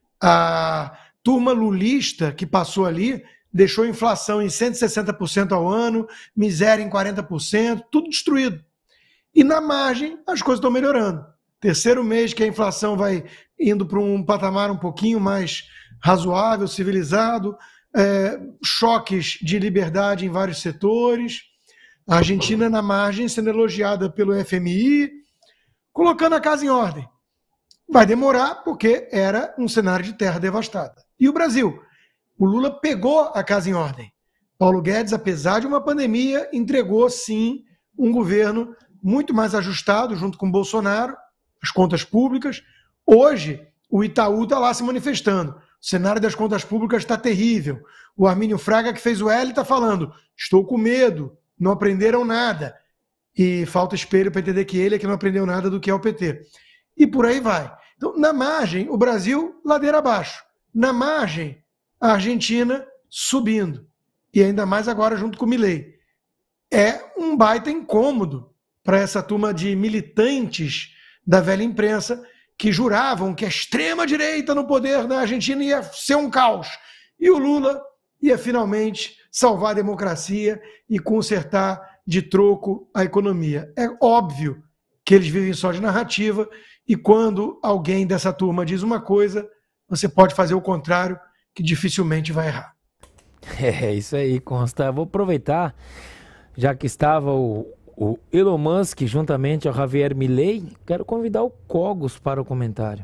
A turma lulista que passou ali deixou a inflação em 160% ao ano, miséria em 40%, tudo destruído. E na margem as coisas estão melhorando. Terceiro mês que a inflação vai indo para um patamar um pouquinho mais razoável, civilizado, choques de liberdade em vários setores. A Argentina na margem sendo elogiada pelo FMI, colocando a casa em ordem. Vai demorar porque era um cenário de terra devastada. E o Brasil? O Lula pegou a casa em ordem. Paulo Guedes, apesar de uma pandemia, entregou sim um governo muito mais ajustado junto com Bolsonaro, as contas públicas. Hoje, o Itaú está lá se manifestando. O cenário das contas públicas está terrível. O Armínio Fraga, que fez o L, está falando: estou com medo, não aprenderam nada. E falta espelho para entender que ele é que não aprendeu nada do que é o PT. E por aí vai. Então, na margem, o Brasil, ladeira abaixo. Na margem, a Argentina subindo. E ainda mais agora junto com o Milei. É um baita incômodo para essa turma de militantes da velha imprensa que juravam que a extrema-direita no poder na Argentina ia ser um caos. E o Lula ia finalmente salvar a democracia e consertar de troco a economia. É óbvio que eles vivem só de narrativa e quando alguém dessa turma diz uma coisa, você pode fazer o contrário, que dificilmente vai errar. É isso aí, Consta. Vou aproveitar, já que estava o Elon Musk juntamente ao Javier Milei, quero convidar o Cogos para o comentário.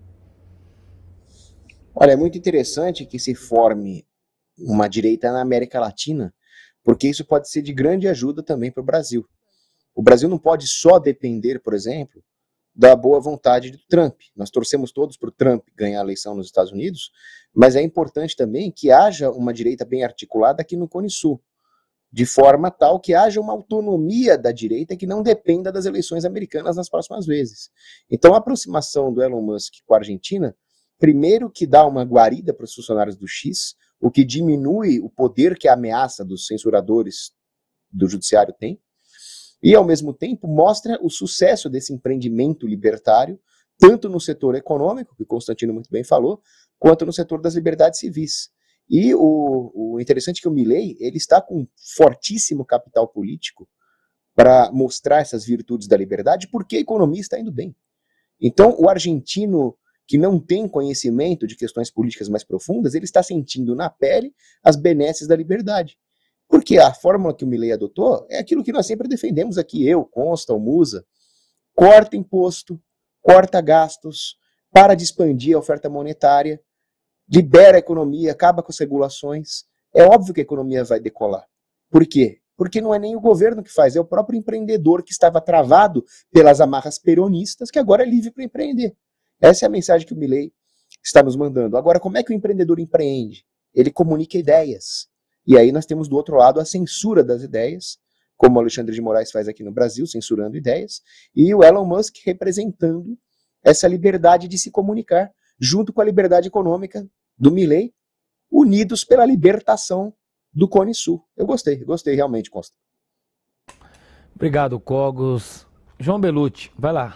Olha, é muito interessante que se forme uma direita na América Latina, porque isso pode ser de grande ajuda também para o Brasil. O Brasil não pode só depender, por exemplo, da boa vontade do Trump. Nós torcemos todos para o Trump ganhar a eleição nos Estados Unidos, mas é importante também que haja uma direita bem articulada aqui no Cone Sul, de forma tal que haja uma autonomia da direita que não dependa das eleições americanas nas próximas vezes. Então a aproximação do Elon Musk com a Argentina, primeiro que dá uma guarida para os funcionários do X, o que diminui o poder que a ameaça dos censuradores do judiciário tem, e ao mesmo tempo mostra o sucesso desse empreendimento libertário, tanto no setor econômico, que o Constantino muito bem falou, quanto no setor das liberdades civis. E o interessante é que o Milei, ele está com um fortíssimo capital político para mostrar essas virtudes da liberdade, porque a economia está indo bem. Então, o argentino que não tem conhecimento de questões políticas mais profundas, ele está sentindo na pele as benesses da liberdade. Porque a fórmula que o Milei adotou é aquilo que nós sempre defendemos aqui, eu, Consta, o Musa: corta imposto, corta gastos, para de expandir a oferta monetária, libera a economia, acaba com as regulações. É óbvio que a economia vai decolar. Por quê? Porque não é nem o governo que faz, é o próprio empreendedor que estava travado pelas amarras peronistas, que agora é livre para empreender. Essa é a mensagem que o Milei está nos mandando. Agora, como é que o empreendedor empreende? Ele comunica ideias. E aí nós temos do outro lado a censura das ideias, como o Alexandre de Moraes faz aqui no Brasil, censurando ideias, e o Elon Musk representando essa liberdade de se comunicar, junto com a liberdade econômica do Milei, unidos pela libertação do Cone Sul. Eu gostei realmente, Costa. Obrigado, Cogos. João Belucci, vai lá.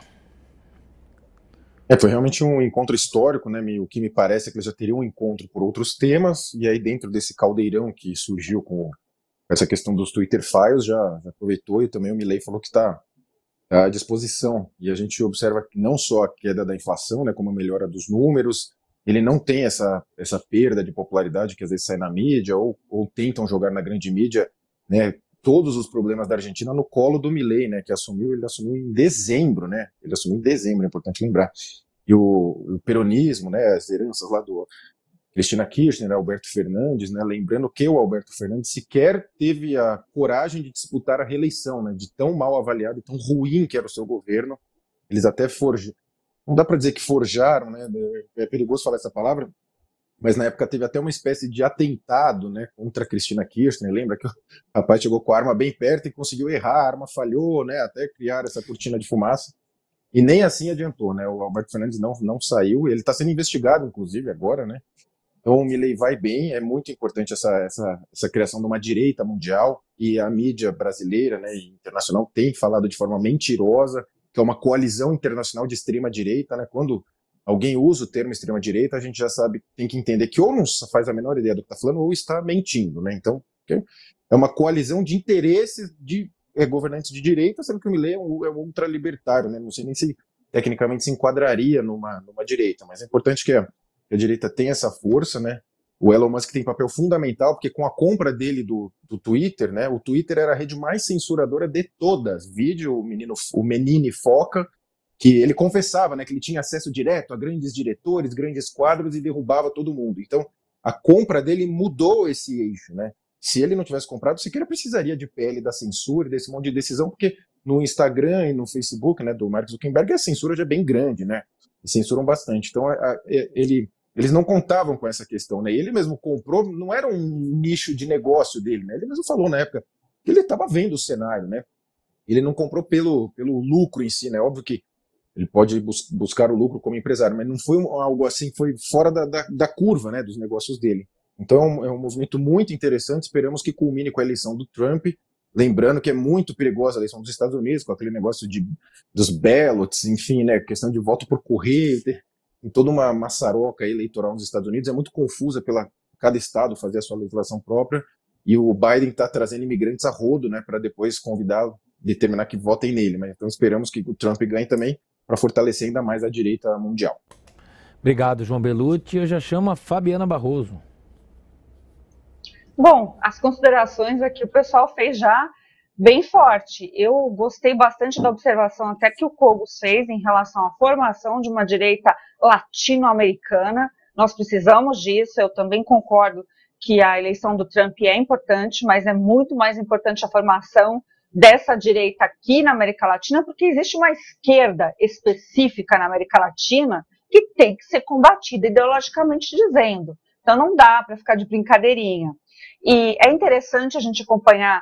Foi realmente um encontro histórico, né? O que me parece é que eles já teriam um encontro por outros temas, e aí dentro desse caldeirão que surgiu com essa questão dos Twitter Files, já aproveitou, e também o Milei falou que está à disposição. E a gente observa que não só a queda da inflação, né, como a melhora dos números, ele não tem essa perda de popularidade que às vezes sai na mídia, ou tentam jogar na grande mídia, né, todos os problemas da Argentina no colo do Milei, né, que ele assumiu em dezembro, né, é importante lembrar. E o peronismo, né, as heranças lá do Cristina Kirchner, Alberto Fernandes, né, lembrando que o Alberto Fernandes sequer teve a coragem de disputar a reeleição, né, de tão mal avaliado e tão ruim que era o seu governo. Eles até não dá para dizer que forjaram, né, é perigoso falar essa palavra, mas na época teve até uma espécie de atentado, né, contra a Cristina Kirchner. Lembra que o rapaz chegou com a arma bem perto e conseguiu errar, a arma falhou, né, até criar essa cortina de fumaça, e nem assim adiantou, né, o Alberto Fernandes não saiu, ele está sendo investigado, inclusive, agora, né. Então o Milei vai bem, é muito importante essa criação de uma direita mundial, e a mídia brasileira, né, e internacional tem falado de forma mentirosa, que é uma coalizão internacional de extrema-direita, né, quando alguém usa o termo extrema-direita, a gente já sabe, tem que entender que ou não faz a menor ideia do que está falando, ou está mentindo, né? Então, é uma coalizão de interesses de governantes de direita, sendo que o Milei é um ultralibertário, né? Não sei nem se tecnicamente se enquadraria numa direita, mas é importante que a direita tenha essa força, né? O Elon Musk tem papel fundamental, porque com a compra dele do Twitter, né? O Twitter era a rede mais censuradora de todas. Vídeo, o Menini Foca, que ele confessava, né, que ele tinha acesso direto a grandes diretores, grandes quadros e derrubava todo mundo. Então, a compra dele mudou esse eixo, né? Se ele não tivesse comprado, sequer precisaria de PL da censura, desse monte de decisão, porque no Instagram e no Facebook, né, do Mark Zuckerberg, a censura já é bem grande, né? E censuram bastante. Então, eles não contavam com essa questão, né? E ele mesmo comprou, não era um nicho de negócio dele, né? Ele mesmo falou na época que ele estava vendo o cenário, né? Ele não comprou pelo lucro em si, né? Óbvio que ele pode buscar o lucro como empresário, mas não foi algo assim, foi fora da curva, né, dos negócios dele. Então é um movimento muito interessante, esperamos que culmine com a eleição do Trump, lembrando que é muito perigosa a eleição dos Estados Unidos, com aquele negócio dos ballots, enfim, né, questão de voto por correio, tem toda uma maçaroca eleitoral nos Estados Unidos, é muito confusa pela cada estado fazer a sua legislação própria, e o Biden está trazendo imigrantes a rodo, né, para depois convidá-lo, determinar que votem nele, mas então esperamos que o Trump ganhe também, para fortalecer ainda mais a direita mundial. Obrigado, João Belucci. Eu já chamo a Fabiana Barroso. Bom, as considerações aqui o pessoal fez já bem forte. Eu gostei bastante da observação até que o Cogos fez em relação à formação de uma direita latino-americana. Nós precisamos disso, eu também concordo que a eleição do Trump é importante, mas é muito mais importante a formação dessa direita aqui na América Latina, porque existe uma esquerda específica na América Latina que tem que ser combatida ideologicamente dizendo. Então não dá para ficar de brincadeirinha. E é interessante a gente acompanhar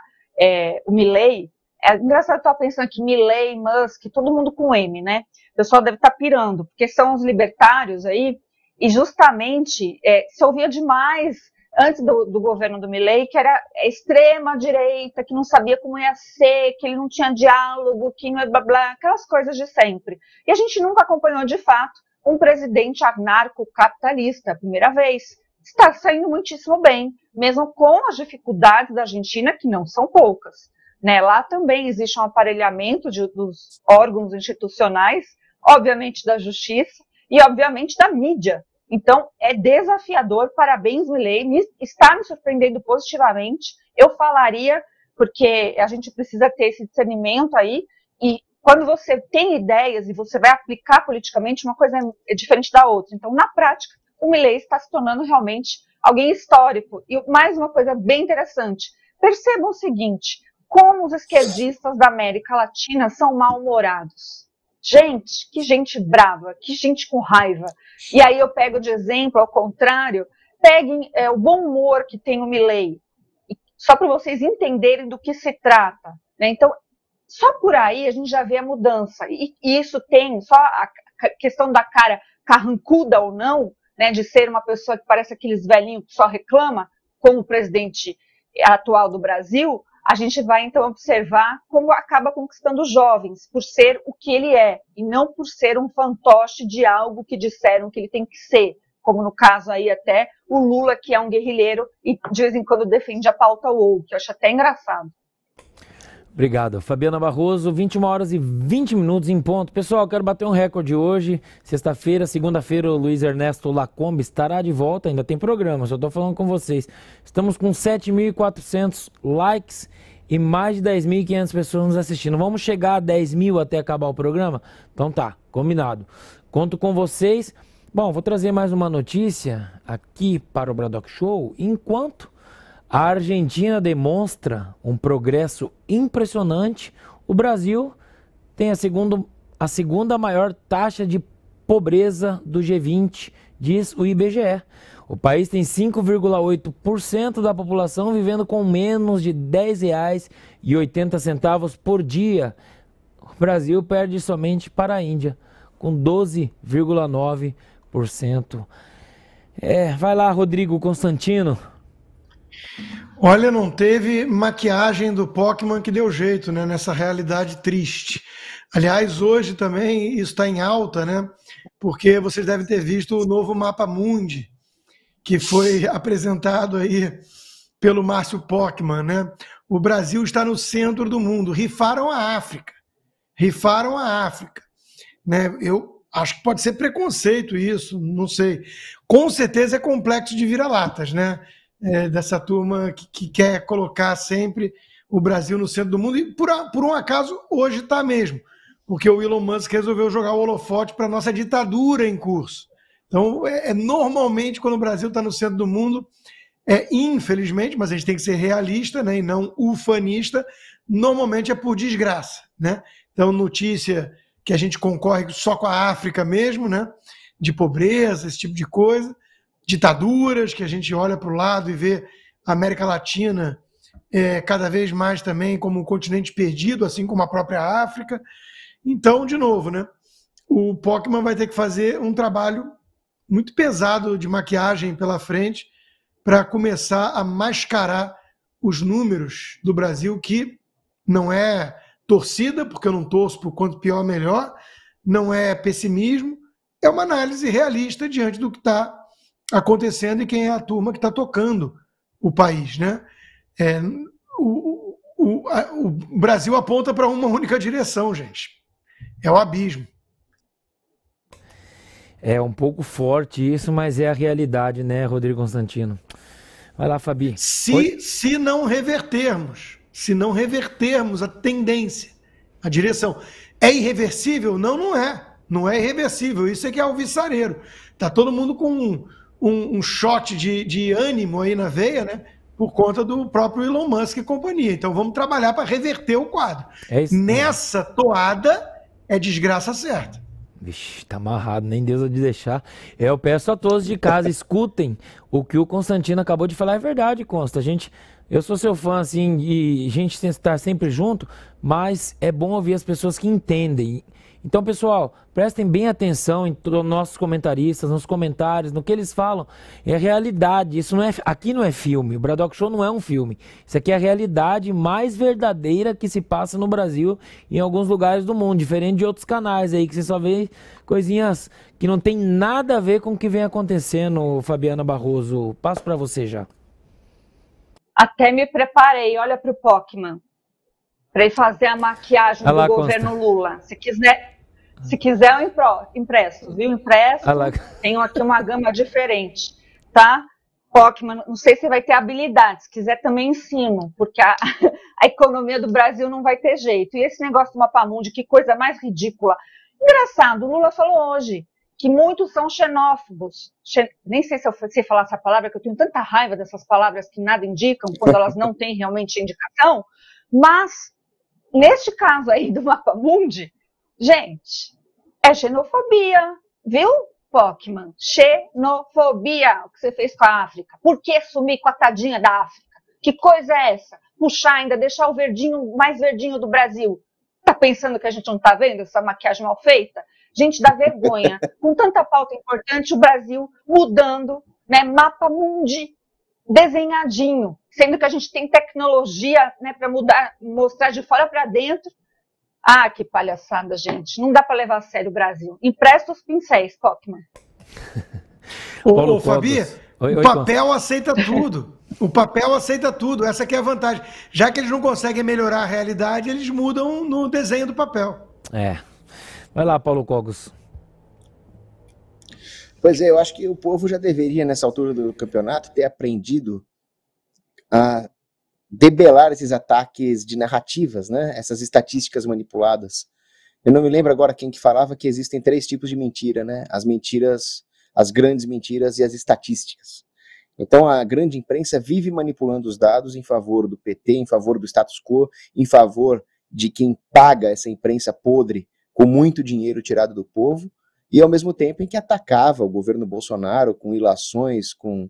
o Milei. É engraçado estar pensando aqui, Milei, Musk, todo mundo com M, né? O pessoal deve estar pirando, porque são os libertários aí, e justamente se ouvia demais antes do governo do Milei, que era extrema-direita, que não sabia como ia ser, que ele não tinha diálogo, que não é blá blá, aquelas coisas de sempre. E a gente nunca acompanhou, de fato, um presidente anarcocapitalista, a primeira vez. Está saindo muitíssimo bem, mesmo com as dificuldades da Argentina, que não são poucas. Né? Lá também existe um aparelhamento dos órgãos institucionais, obviamente da justiça e, obviamente, da mídia. Então, é desafiador, parabéns, Milei, está me surpreendendo positivamente. Eu falaria, porque a gente precisa ter esse discernimento aí, e quando você tem ideias e você vai aplicar politicamente, uma coisa é diferente da outra. Então, na prática, o Milei está se tornando realmente alguém histórico. E mais uma coisa bem interessante, percebam o seguinte, como os esquerdistas da América Latina são mal-humorados. Gente, que gente brava, que gente com raiva. E aí eu pego de exemplo, ao contrário, peguem o bom humor que tem o Milei, só para vocês entenderem do que se trata. Né? Então, só por aí a gente já vê a mudança. E isso tem só a questão da cara carrancuda ou não, né, de ser uma pessoa que parece aqueles velhinhos que só reclama, como o presidente atual do Brasil. A gente vai, então, observar como acaba conquistando os jovens, por ser o que ele é, e não por ser um fantoche de algo que disseram que ele tem que ser, como no caso aí até o Lula, que é um guerrilheiro e de vez em quando defende a pauta woke, que eu acho até engraçado. Obrigado. Fabiana Barroso, 21h20 em ponto. Pessoal, quero bater um recorde hoje. Sexta-feira, segunda-feira, o Luiz Ernesto Lacombe estará de volta. Ainda tem programa, só estou falando com vocês. Estamos com 7.400 likes e mais de 10.500 pessoas nos assistindo. Vamos chegar a 10 mil até acabar o programa? Então tá, combinado. Conto com vocês. Bom, vou trazer mais uma notícia aqui para o Braddock Show. Enquanto a Argentina demonstra um progresso impressionante, o Brasil tem a segunda maior taxa de pobreza do G20, diz o IBGE. O país tem 5,8% da população vivendo com menos de R$ 10,80 por dia. O Brasil perde somente para a Índia, com 12,9%. Vai lá, Rodrigo Constantino. Olha, não teve maquiagem do Pokémon que deu jeito, né, nessa realidade triste. Aliás, hoje também isso está em alta, né? Porque vocês devem ter visto o novo Mapa Mundi, que foi apresentado aí pelo Márcio Pockmann, né? O Brasil está no centro do mundo. Rifaram a África. Né? Eu acho que pode ser preconceito isso, não sei. Com certeza é complexo de vira-latas, né? Dessa turma que quer colocar sempre o Brasil no centro do mundo. E por um acaso hoje está mesmo. Porque o Elon Musk resolveu jogar o holofote para a nossa ditadura em curso. Então, normalmente, quando o Brasil está no centro do mundo, infelizmente, mas a gente tem que ser realista, né, e não ufanista, normalmente é por desgraça, né? Então, notícia que a gente concorre só com a África mesmo, né, de pobreza, esse tipo de coisa, ditaduras, que a gente olha para o lado e vê a América Latina cada vez mais também como um continente perdido, assim como a própria África. Então, de novo, né, o Pockmann vai ter que fazer um trabalho muito pesado de maquiagem pela frente para começar a mascarar os números do Brasil, que não é torcida, porque eu não torço por quanto pior melhor, não é pessimismo, é uma análise realista diante do que está acontecendo e quem é a turma que está tocando o país, né? O Brasil aponta para uma única direção, gente. É o abismo. É um pouco forte isso, mas é a realidade, né, Rodrigo Constantino? Vai lá, Fabi. Se não revertermos a tendência, a direção, é irreversível? Não, não é. Não é irreversível. Isso é que é alvissareiro. Tá todo mundo com um shot de ânimo aí na veia, né? Por conta do próprio Elon Musk e companhia. Então vamos trabalhar para reverter o quadro. Nessa toada é desgraça certa. Vixe, tá amarrado, nem Deus vai deixar. Eu peço a todos de casa, escutem o que o Constantino acabou de falar, é verdade, Consta. Eu sou seu fã, assim, e a gente tem que estar sempre junto, mas é bom ouvir as pessoas que entendem. Então, pessoal, prestem bem atenção em nossos comentaristas, nos comentários, no que eles falam. É realidade, aqui não é filme, o Braddock Show não é um filme. Isso aqui é a realidade mais verdadeira que se passa no Brasil e em alguns lugares do mundo, diferente de outros canais aí, que você só vê coisinhas que não tem nada a ver com o que vem acontecendo, Fabiana Barroso. Passo para você já. Até me preparei, olha para o Pockmann, para ir fazer a maquiagem do governo Lula. Se quiser, eu empresto, viu? Empresto, tenho aqui uma gama diferente, tá? Pockmann, não sei se vai ter habilidade, se quiser também ensino, porque a economia do Brasil não vai ter jeito. E esse negócio do Mapa Mundi, que coisa mais ridícula. Engraçado, o Lula falou hoje que muitos são xenófobos. Nem sei se eu sei falar essa palavra, que eu tenho tanta raiva dessas palavras que nada indicam, quando elas não têm realmente indicação, mas neste caso aí do Mapa Mundi, gente, é xenofobia, viu, Pockmann? Xenofobia, o que você fez com a África. Por que sumir com a tadinha da África? Que coisa é essa? Puxar ainda, deixar o verdinho, mais verdinho do Brasil. Tá pensando que a gente não tá vendo essa maquiagem mal feita? Gente, dá vergonha. Com tanta pauta importante, o Brasil mudando, né? Mapa Mundi desenhadinho, sendo que a gente tem tecnologia, né, para mostrar de fora para dentro. Ah, que palhaçada, gente. Não dá para levar a sério o Brasil. Empresta os pincéis, Pockmann. Ô, Fabi, o papel aceita tudo. O papel aceita tudo. Essa que é a vantagem. Já que eles não conseguem melhorar a realidade, eles mudam no desenho do papel. Vai lá, Paulo Cogos. Pois é, eu acho que o povo já deveria, nessa altura do campeonato, ter aprendido a debelar esses ataques de narrativas, né? Essas estatísticas manipuladas. Eu não me lembro agora quem que falava que existem 3 tipos de mentira, né? As mentiras, as grandes mentiras e as estatísticas. Então a grande imprensa vive manipulando os dados em favor do PT, em favor do status quo, em favor de quem paga essa imprensa podre com muito dinheiro tirado do povo, e ao mesmo tempo em que atacava o governo Bolsonaro com ilações, com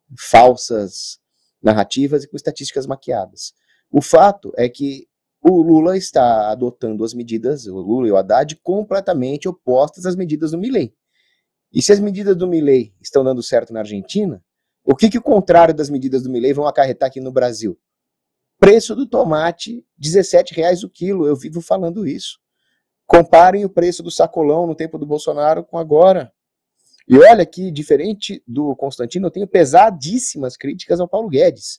falsas narrativas e com estatísticas maquiadas. O fato é que o Lula está adotando as medidas, o Lula e o Haddad, completamente opostas às medidas do Milei. E se as medidas do Milei estão dando certo na Argentina, o que o contrário das medidas do Milei vão acarretar aqui no Brasil? Preço do tomate, R$17 o quilo, eu vivo falando isso. Comparem o preço do sacolão no tempo do Bolsonaro com agora. E olha que, diferente do Constantino, eu tenho pesadíssimas críticas ao Paulo Guedes.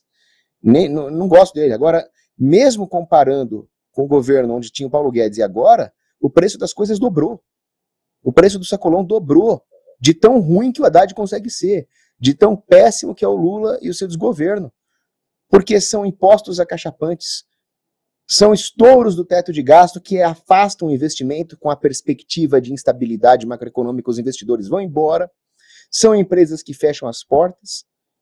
Não gosto dele. Agora, mesmo comparando com o governo onde tinha o Paulo Guedes e agora, o preço das coisas dobrou. O preço do sacolão dobrou. De tão ruim que o Haddad consegue ser. De tão péssimo que é o Lula e o seu desgoverno. Porque são impostos acachapantes. São estouros do teto de gasto que afastam o investimento com a perspectiva de instabilidade macroeconômica, os investidores vão embora, são empresas que fecham as portas,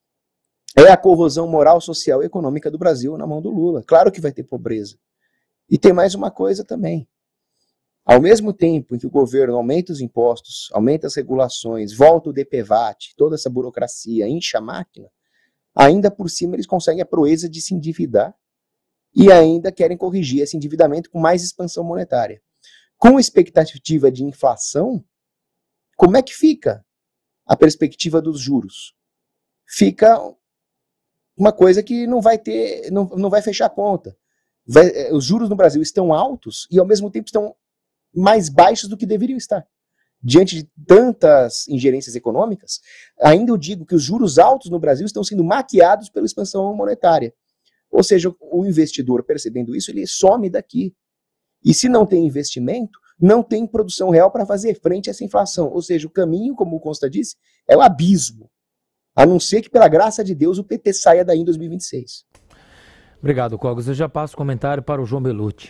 é a corrosão moral, social e econômica do Brasil na mão do Lula. Claro que vai ter pobreza. E tem mais uma coisa também. Ao mesmo tempo em que o governo aumenta os impostos, aumenta as regulações, volta o DPVAT, toda essa burocracia, incha a máquina, ainda por cima eles conseguem a proeza de se endividar e ainda querem corrigir esse endividamento com mais expansão monetária. Com expectativa de inflação, como é que fica a perspectiva dos juros? Fica uma coisa que não vai ter, não vai fechar a conta. Os juros no Brasil estão altos e ao mesmo tempo estão mais baixos do que deveriam estar. Diante de tantas ingerências econômicas, ainda eu digo que os juros altos no Brasil estão sendo maquiados pela expansão monetária. Ou seja, o investidor percebendo isso, ele some daqui. E se não tem investimento, não tem produção real para fazer frente a essa inflação. Ou seja, o caminho, como o Consta disse, é o abismo. A não ser que, pela graça de Deus, o PT saia daí em 2026. Obrigado, Cogos. Eu já passo o comentário para o João Belucci.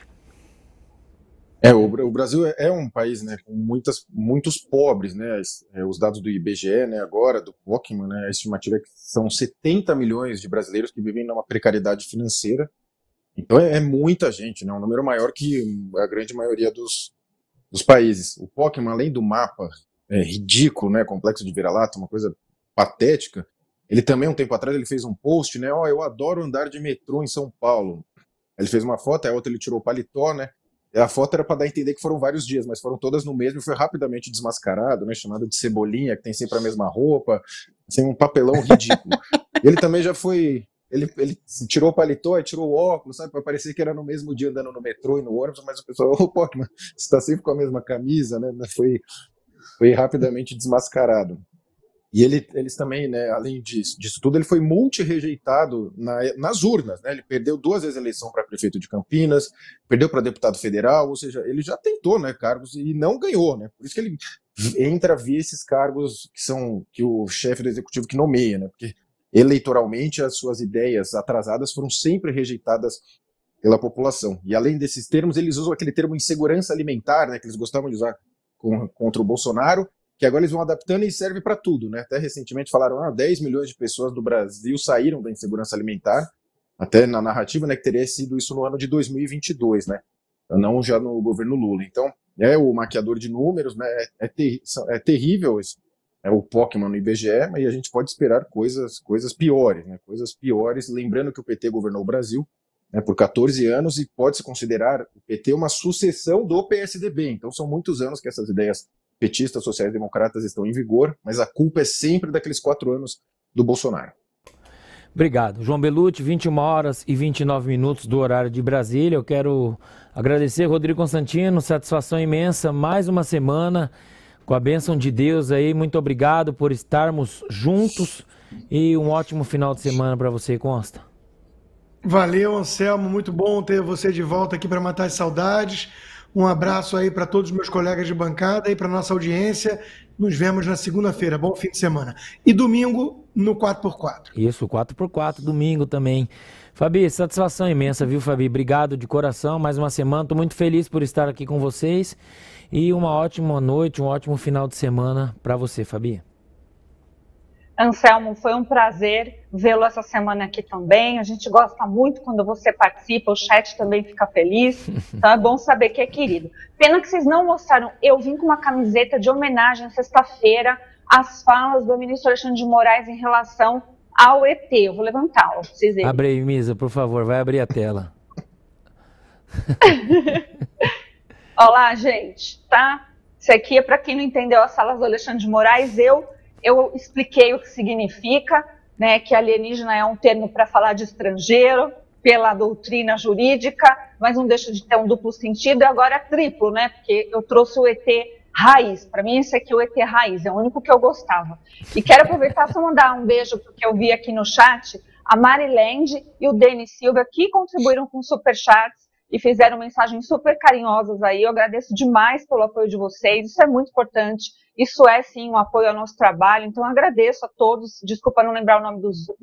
O Brasil é um país, né, com muitos pobres, né, os dados do IBGE, né, agora, do Pocman, né, a estimativa é que são 70 milhões de brasileiros que vivem numa precariedade financeira, então é muita gente, né, um número maior que a grande maioria dos países. O Pocman, além do mapa ridículo, né, complexo de vira-lata, uma coisa patética, ele também, um tempo atrás, ele fez um post, né, eu adoro andar de metrô em São Paulo. Ele fez uma foto, a outra ele tirou o paletó, né, a foto era para dar a entender que foram vários dias, mas foram todas no mesmo e foi rapidamente desmascarado, né, chamado de Cebolinha, que tem sempre a mesma roupa, assim, um papelão ridículo. Ele também já foi, ele tirou o paletó e tirou o óculos, sabe, para parecer que era no mesmo dia andando no metrô e no ônibus, mas o pessoal, pô, você está sempre com a mesma camisa, né, foi rapidamente desmascarado. E eles também, né, além disso tudo, ele foi multi-rejeitado nas urnas, né? Ele perdeu 2 vezes a eleição para prefeito de Campinas, perdeu para deputado federal, ou seja, ele já tentou, né, cargos e não ganhou, né? Por isso que ele entra via esses cargos que o chefe do executivo que nomeia, né? Porque eleitoralmente as suas ideias atrasadas foram sempre rejeitadas pela população. E além desses termos, eles usam aquele termo insegurança alimentar, né, que eles gostavam de usar contra o Bolsonaro, que agora eles vão adaptando e serve para tudo, né? Até recentemente falaram 10 milhões de pessoas do Brasil saíram da insegurança alimentar, até na narrativa, né, que teria sido isso no ano de 2022, né? Não já no governo Lula. Então, o maquiador de números, né? É terrível isso. É o Pocman no IBGE, mas a gente pode esperar coisas piores, né? Coisas piores, lembrando que o PT governou o Brasil, né, por 14 anos e pode-se considerar o PT uma sucessão do PSDB. Então, são muitos anos que essas ideias petistas, sociais-democratas estão em vigor, mas a culpa é sempre daqueles 4 anos do Bolsonaro. Obrigado. João Belucci, 21h29 do horário de Brasília. Eu quero agradecer Rodrigo Constantino, satisfação imensa, mais uma semana com a bênção de Deus aí. Muito obrigado por estarmos juntos e um ótimo final de semana para você, Consta. Valeu, Anselmo, muito bom ter você de volta aqui para matar as saudades. Um abraço aí para todos os meus colegas de bancada e para nossa audiência. Nos vemos na segunda-feira. Bom fim de semana. E domingo no 4x4. Isso, 4x4, domingo também. Fabi, satisfação imensa, viu, Fabi? Obrigado de coração. Mais uma semana. Estou muito feliz por estar aqui com vocês. E uma ótima noite, um ótimo final de semana para você, Fabi. Anselmo, foi um prazer vê-lo essa semana aqui também. A gente gosta muito quando você participa, o chat também fica feliz. Então é bom saber que é querido. Pena que vocês não mostraram. Eu vim com uma camiseta de homenagem sexta-feira às falas do ministro Alexandre de Moraes em relação ao ET. Eu vou levantar, ó, pra vocês verem. Abre aí, Misa, por favor, vai abrir a tela. Olá, gente, tá? Isso aqui é para quem não entendeu as falas do Alexandre de Moraes. Eu expliquei o que significa, né, que alienígena é um termo para falar de estrangeiro, pela doutrina jurídica, mas não deixa de ter um duplo sentido, e agora é triplo, né, porque eu trouxe o ET raiz. Para mim, esse aqui é o ET raiz, é o único que eu gostava. E quero aproveitar para mandar um beijo, porque eu vi aqui no chat, a Marilende e o Denis Silva, que contribuíram com superchats, e fizeram mensagens super carinhosas aí. Eu agradeço demais pelo apoio de vocês, isso é muito importante, isso é sim um apoio ao nosso trabalho, então agradeço a todos, desculpa não lembrar o nome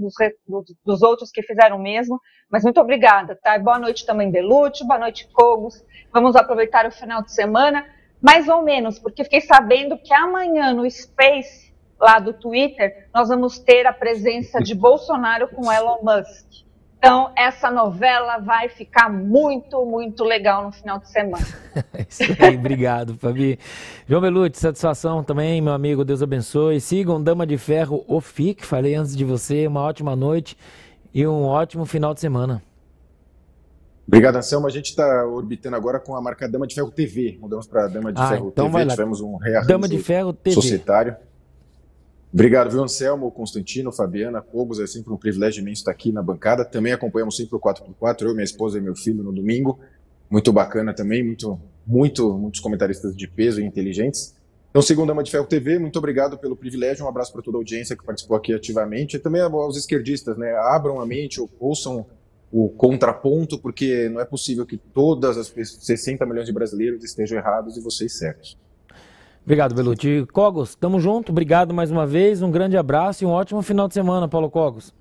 dos outros que fizeram o mesmo, mas muito obrigada, tá? Boa noite também, Belute, boa noite, Cogos. Vamos aproveitar o final de semana, mais ou menos, porque fiquei sabendo que amanhã no Space, lá do Twitter, nós vamos ter a presença de Bolsonaro com Elon Musk. Então, essa novela vai ficar muito, muito legal no final de semana. Isso aí, obrigado, Fabi. João Belute, satisfação também, meu amigo, Deus abençoe. Sigam Dama de Ferro Ofic, falei antes de você, uma ótima noite e um ótimo final de semana. Obrigado, Anselmo. A gente está orbitando agora com a marca Dama de Ferro TV. Mudamos para Dama de Ferro então TV, tivemos um rearranjo Dama de Ferro TV. Societário. Obrigado, viu, Anselmo, Constantino, Fabiana, Cogos, é sempre um privilégio imenso estar aqui na bancada. Também acompanhamos sempre o 4x4, eu, minha esposa e meu filho no domingo. Muito bacana também, muitos comentaristas de peso e inteligentes. Então, sigam Dama de Ferro TV, muito obrigado pelo privilégio, um abraço para toda a audiência que participou aqui ativamente, e também aos esquerdistas, né, abram a mente, ouçam o contraponto, porque não é possível que todas as 60 milhões de brasileiros estejam errados e vocês certos. Obrigado, Belute. Cogos, tamo junto, obrigado mais uma vez, um grande abraço e um ótimo final de semana, Paulo Cogos.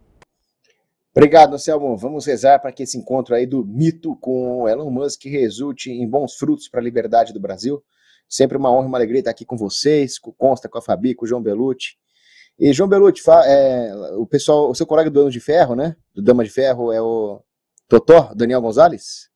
Obrigado, Anselmo. Vamos rezar para que esse encontro aí do mito com o Elon Musk resulte em bons frutos para a liberdade do Brasil. Sempre uma honra e uma alegria estar aqui com vocês, com o Consta, com a Fabi, com o João Belute. E, João Belute, o pessoal, o seu colega do Dama de Ferro, né? Do Dama de Ferro é o Totó, Daniel Gonzalez?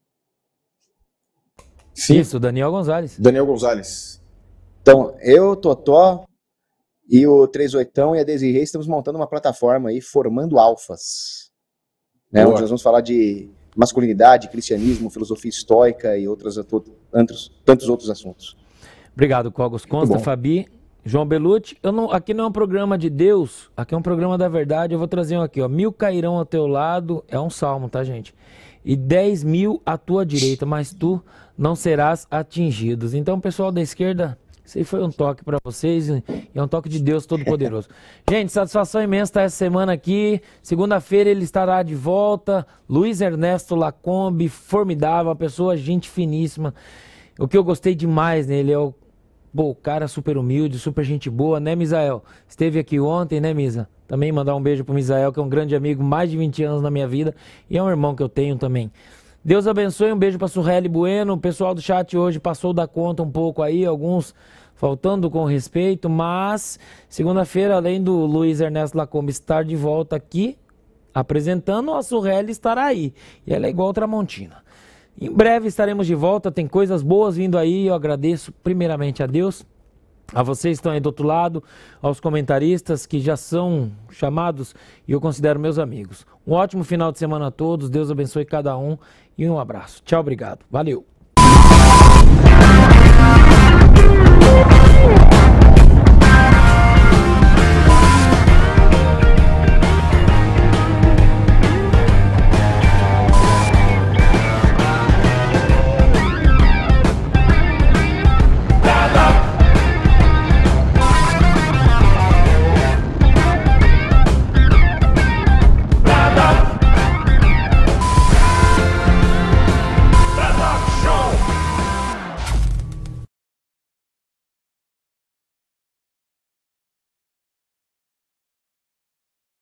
Sim. Isso, Daniel Gonzalez. Daniel Gonzalez. Então, eu, Totó e o 38 e a Desirê estamos montando uma plataforma aí, Formando Alfas, né, onde nós vamos falar de masculinidade, cristianismo, filosofia estoica e tantos outros assuntos. Obrigado, Cogos. Consta, Fabi, João Belute. Aqui não é um programa de Deus, aqui é um programa da verdade. Eu vou trazer um aqui, ó. 1000 cairão ao teu lado, é um salmo, tá, gente? E 10.000 à tua direita, mas tu não serás atingidos. Então, pessoal da esquerda, esse aí foi um toque para vocês e é um toque de Deus Todo-Poderoso. Gente, satisfação imensa estar essa semana aqui. Segunda-feira ele estará de volta. Luiz Ernesto Lacombe, formidável, uma pessoa, gente finíssima. O que eu gostei demais nele é o cara super humilde, super gente boa, né, Misael? Esteve aqui ontem, né, Misa? Também mandar um beijo pro Misael, que é um grande amigo, mais de 20 anos na minha vida, e é um irmão que eu tenho também. Deus abençoe, um beijo para Surreli Bueno. O pessoal do chat hoje passou da conta um pouco aí, alguns faltando com respeito, mas segunda-feira, além do Luiz Ernesto Lacombe estar de volta aqui, apresentando, a Surreli estará aí. E ela é igual Tramontina. Em breve estaremos de volta, tem coisas boas vindo aí, eu agradeço primeiramente a Deus, a vocês que estão aí do outro lado, aos comentaristas que já são chamados e eu considero meus amigos. Um ótimo final de semana a todos, Deus abençoe cada um e um abraço. Tchau, obrigado. Valeu.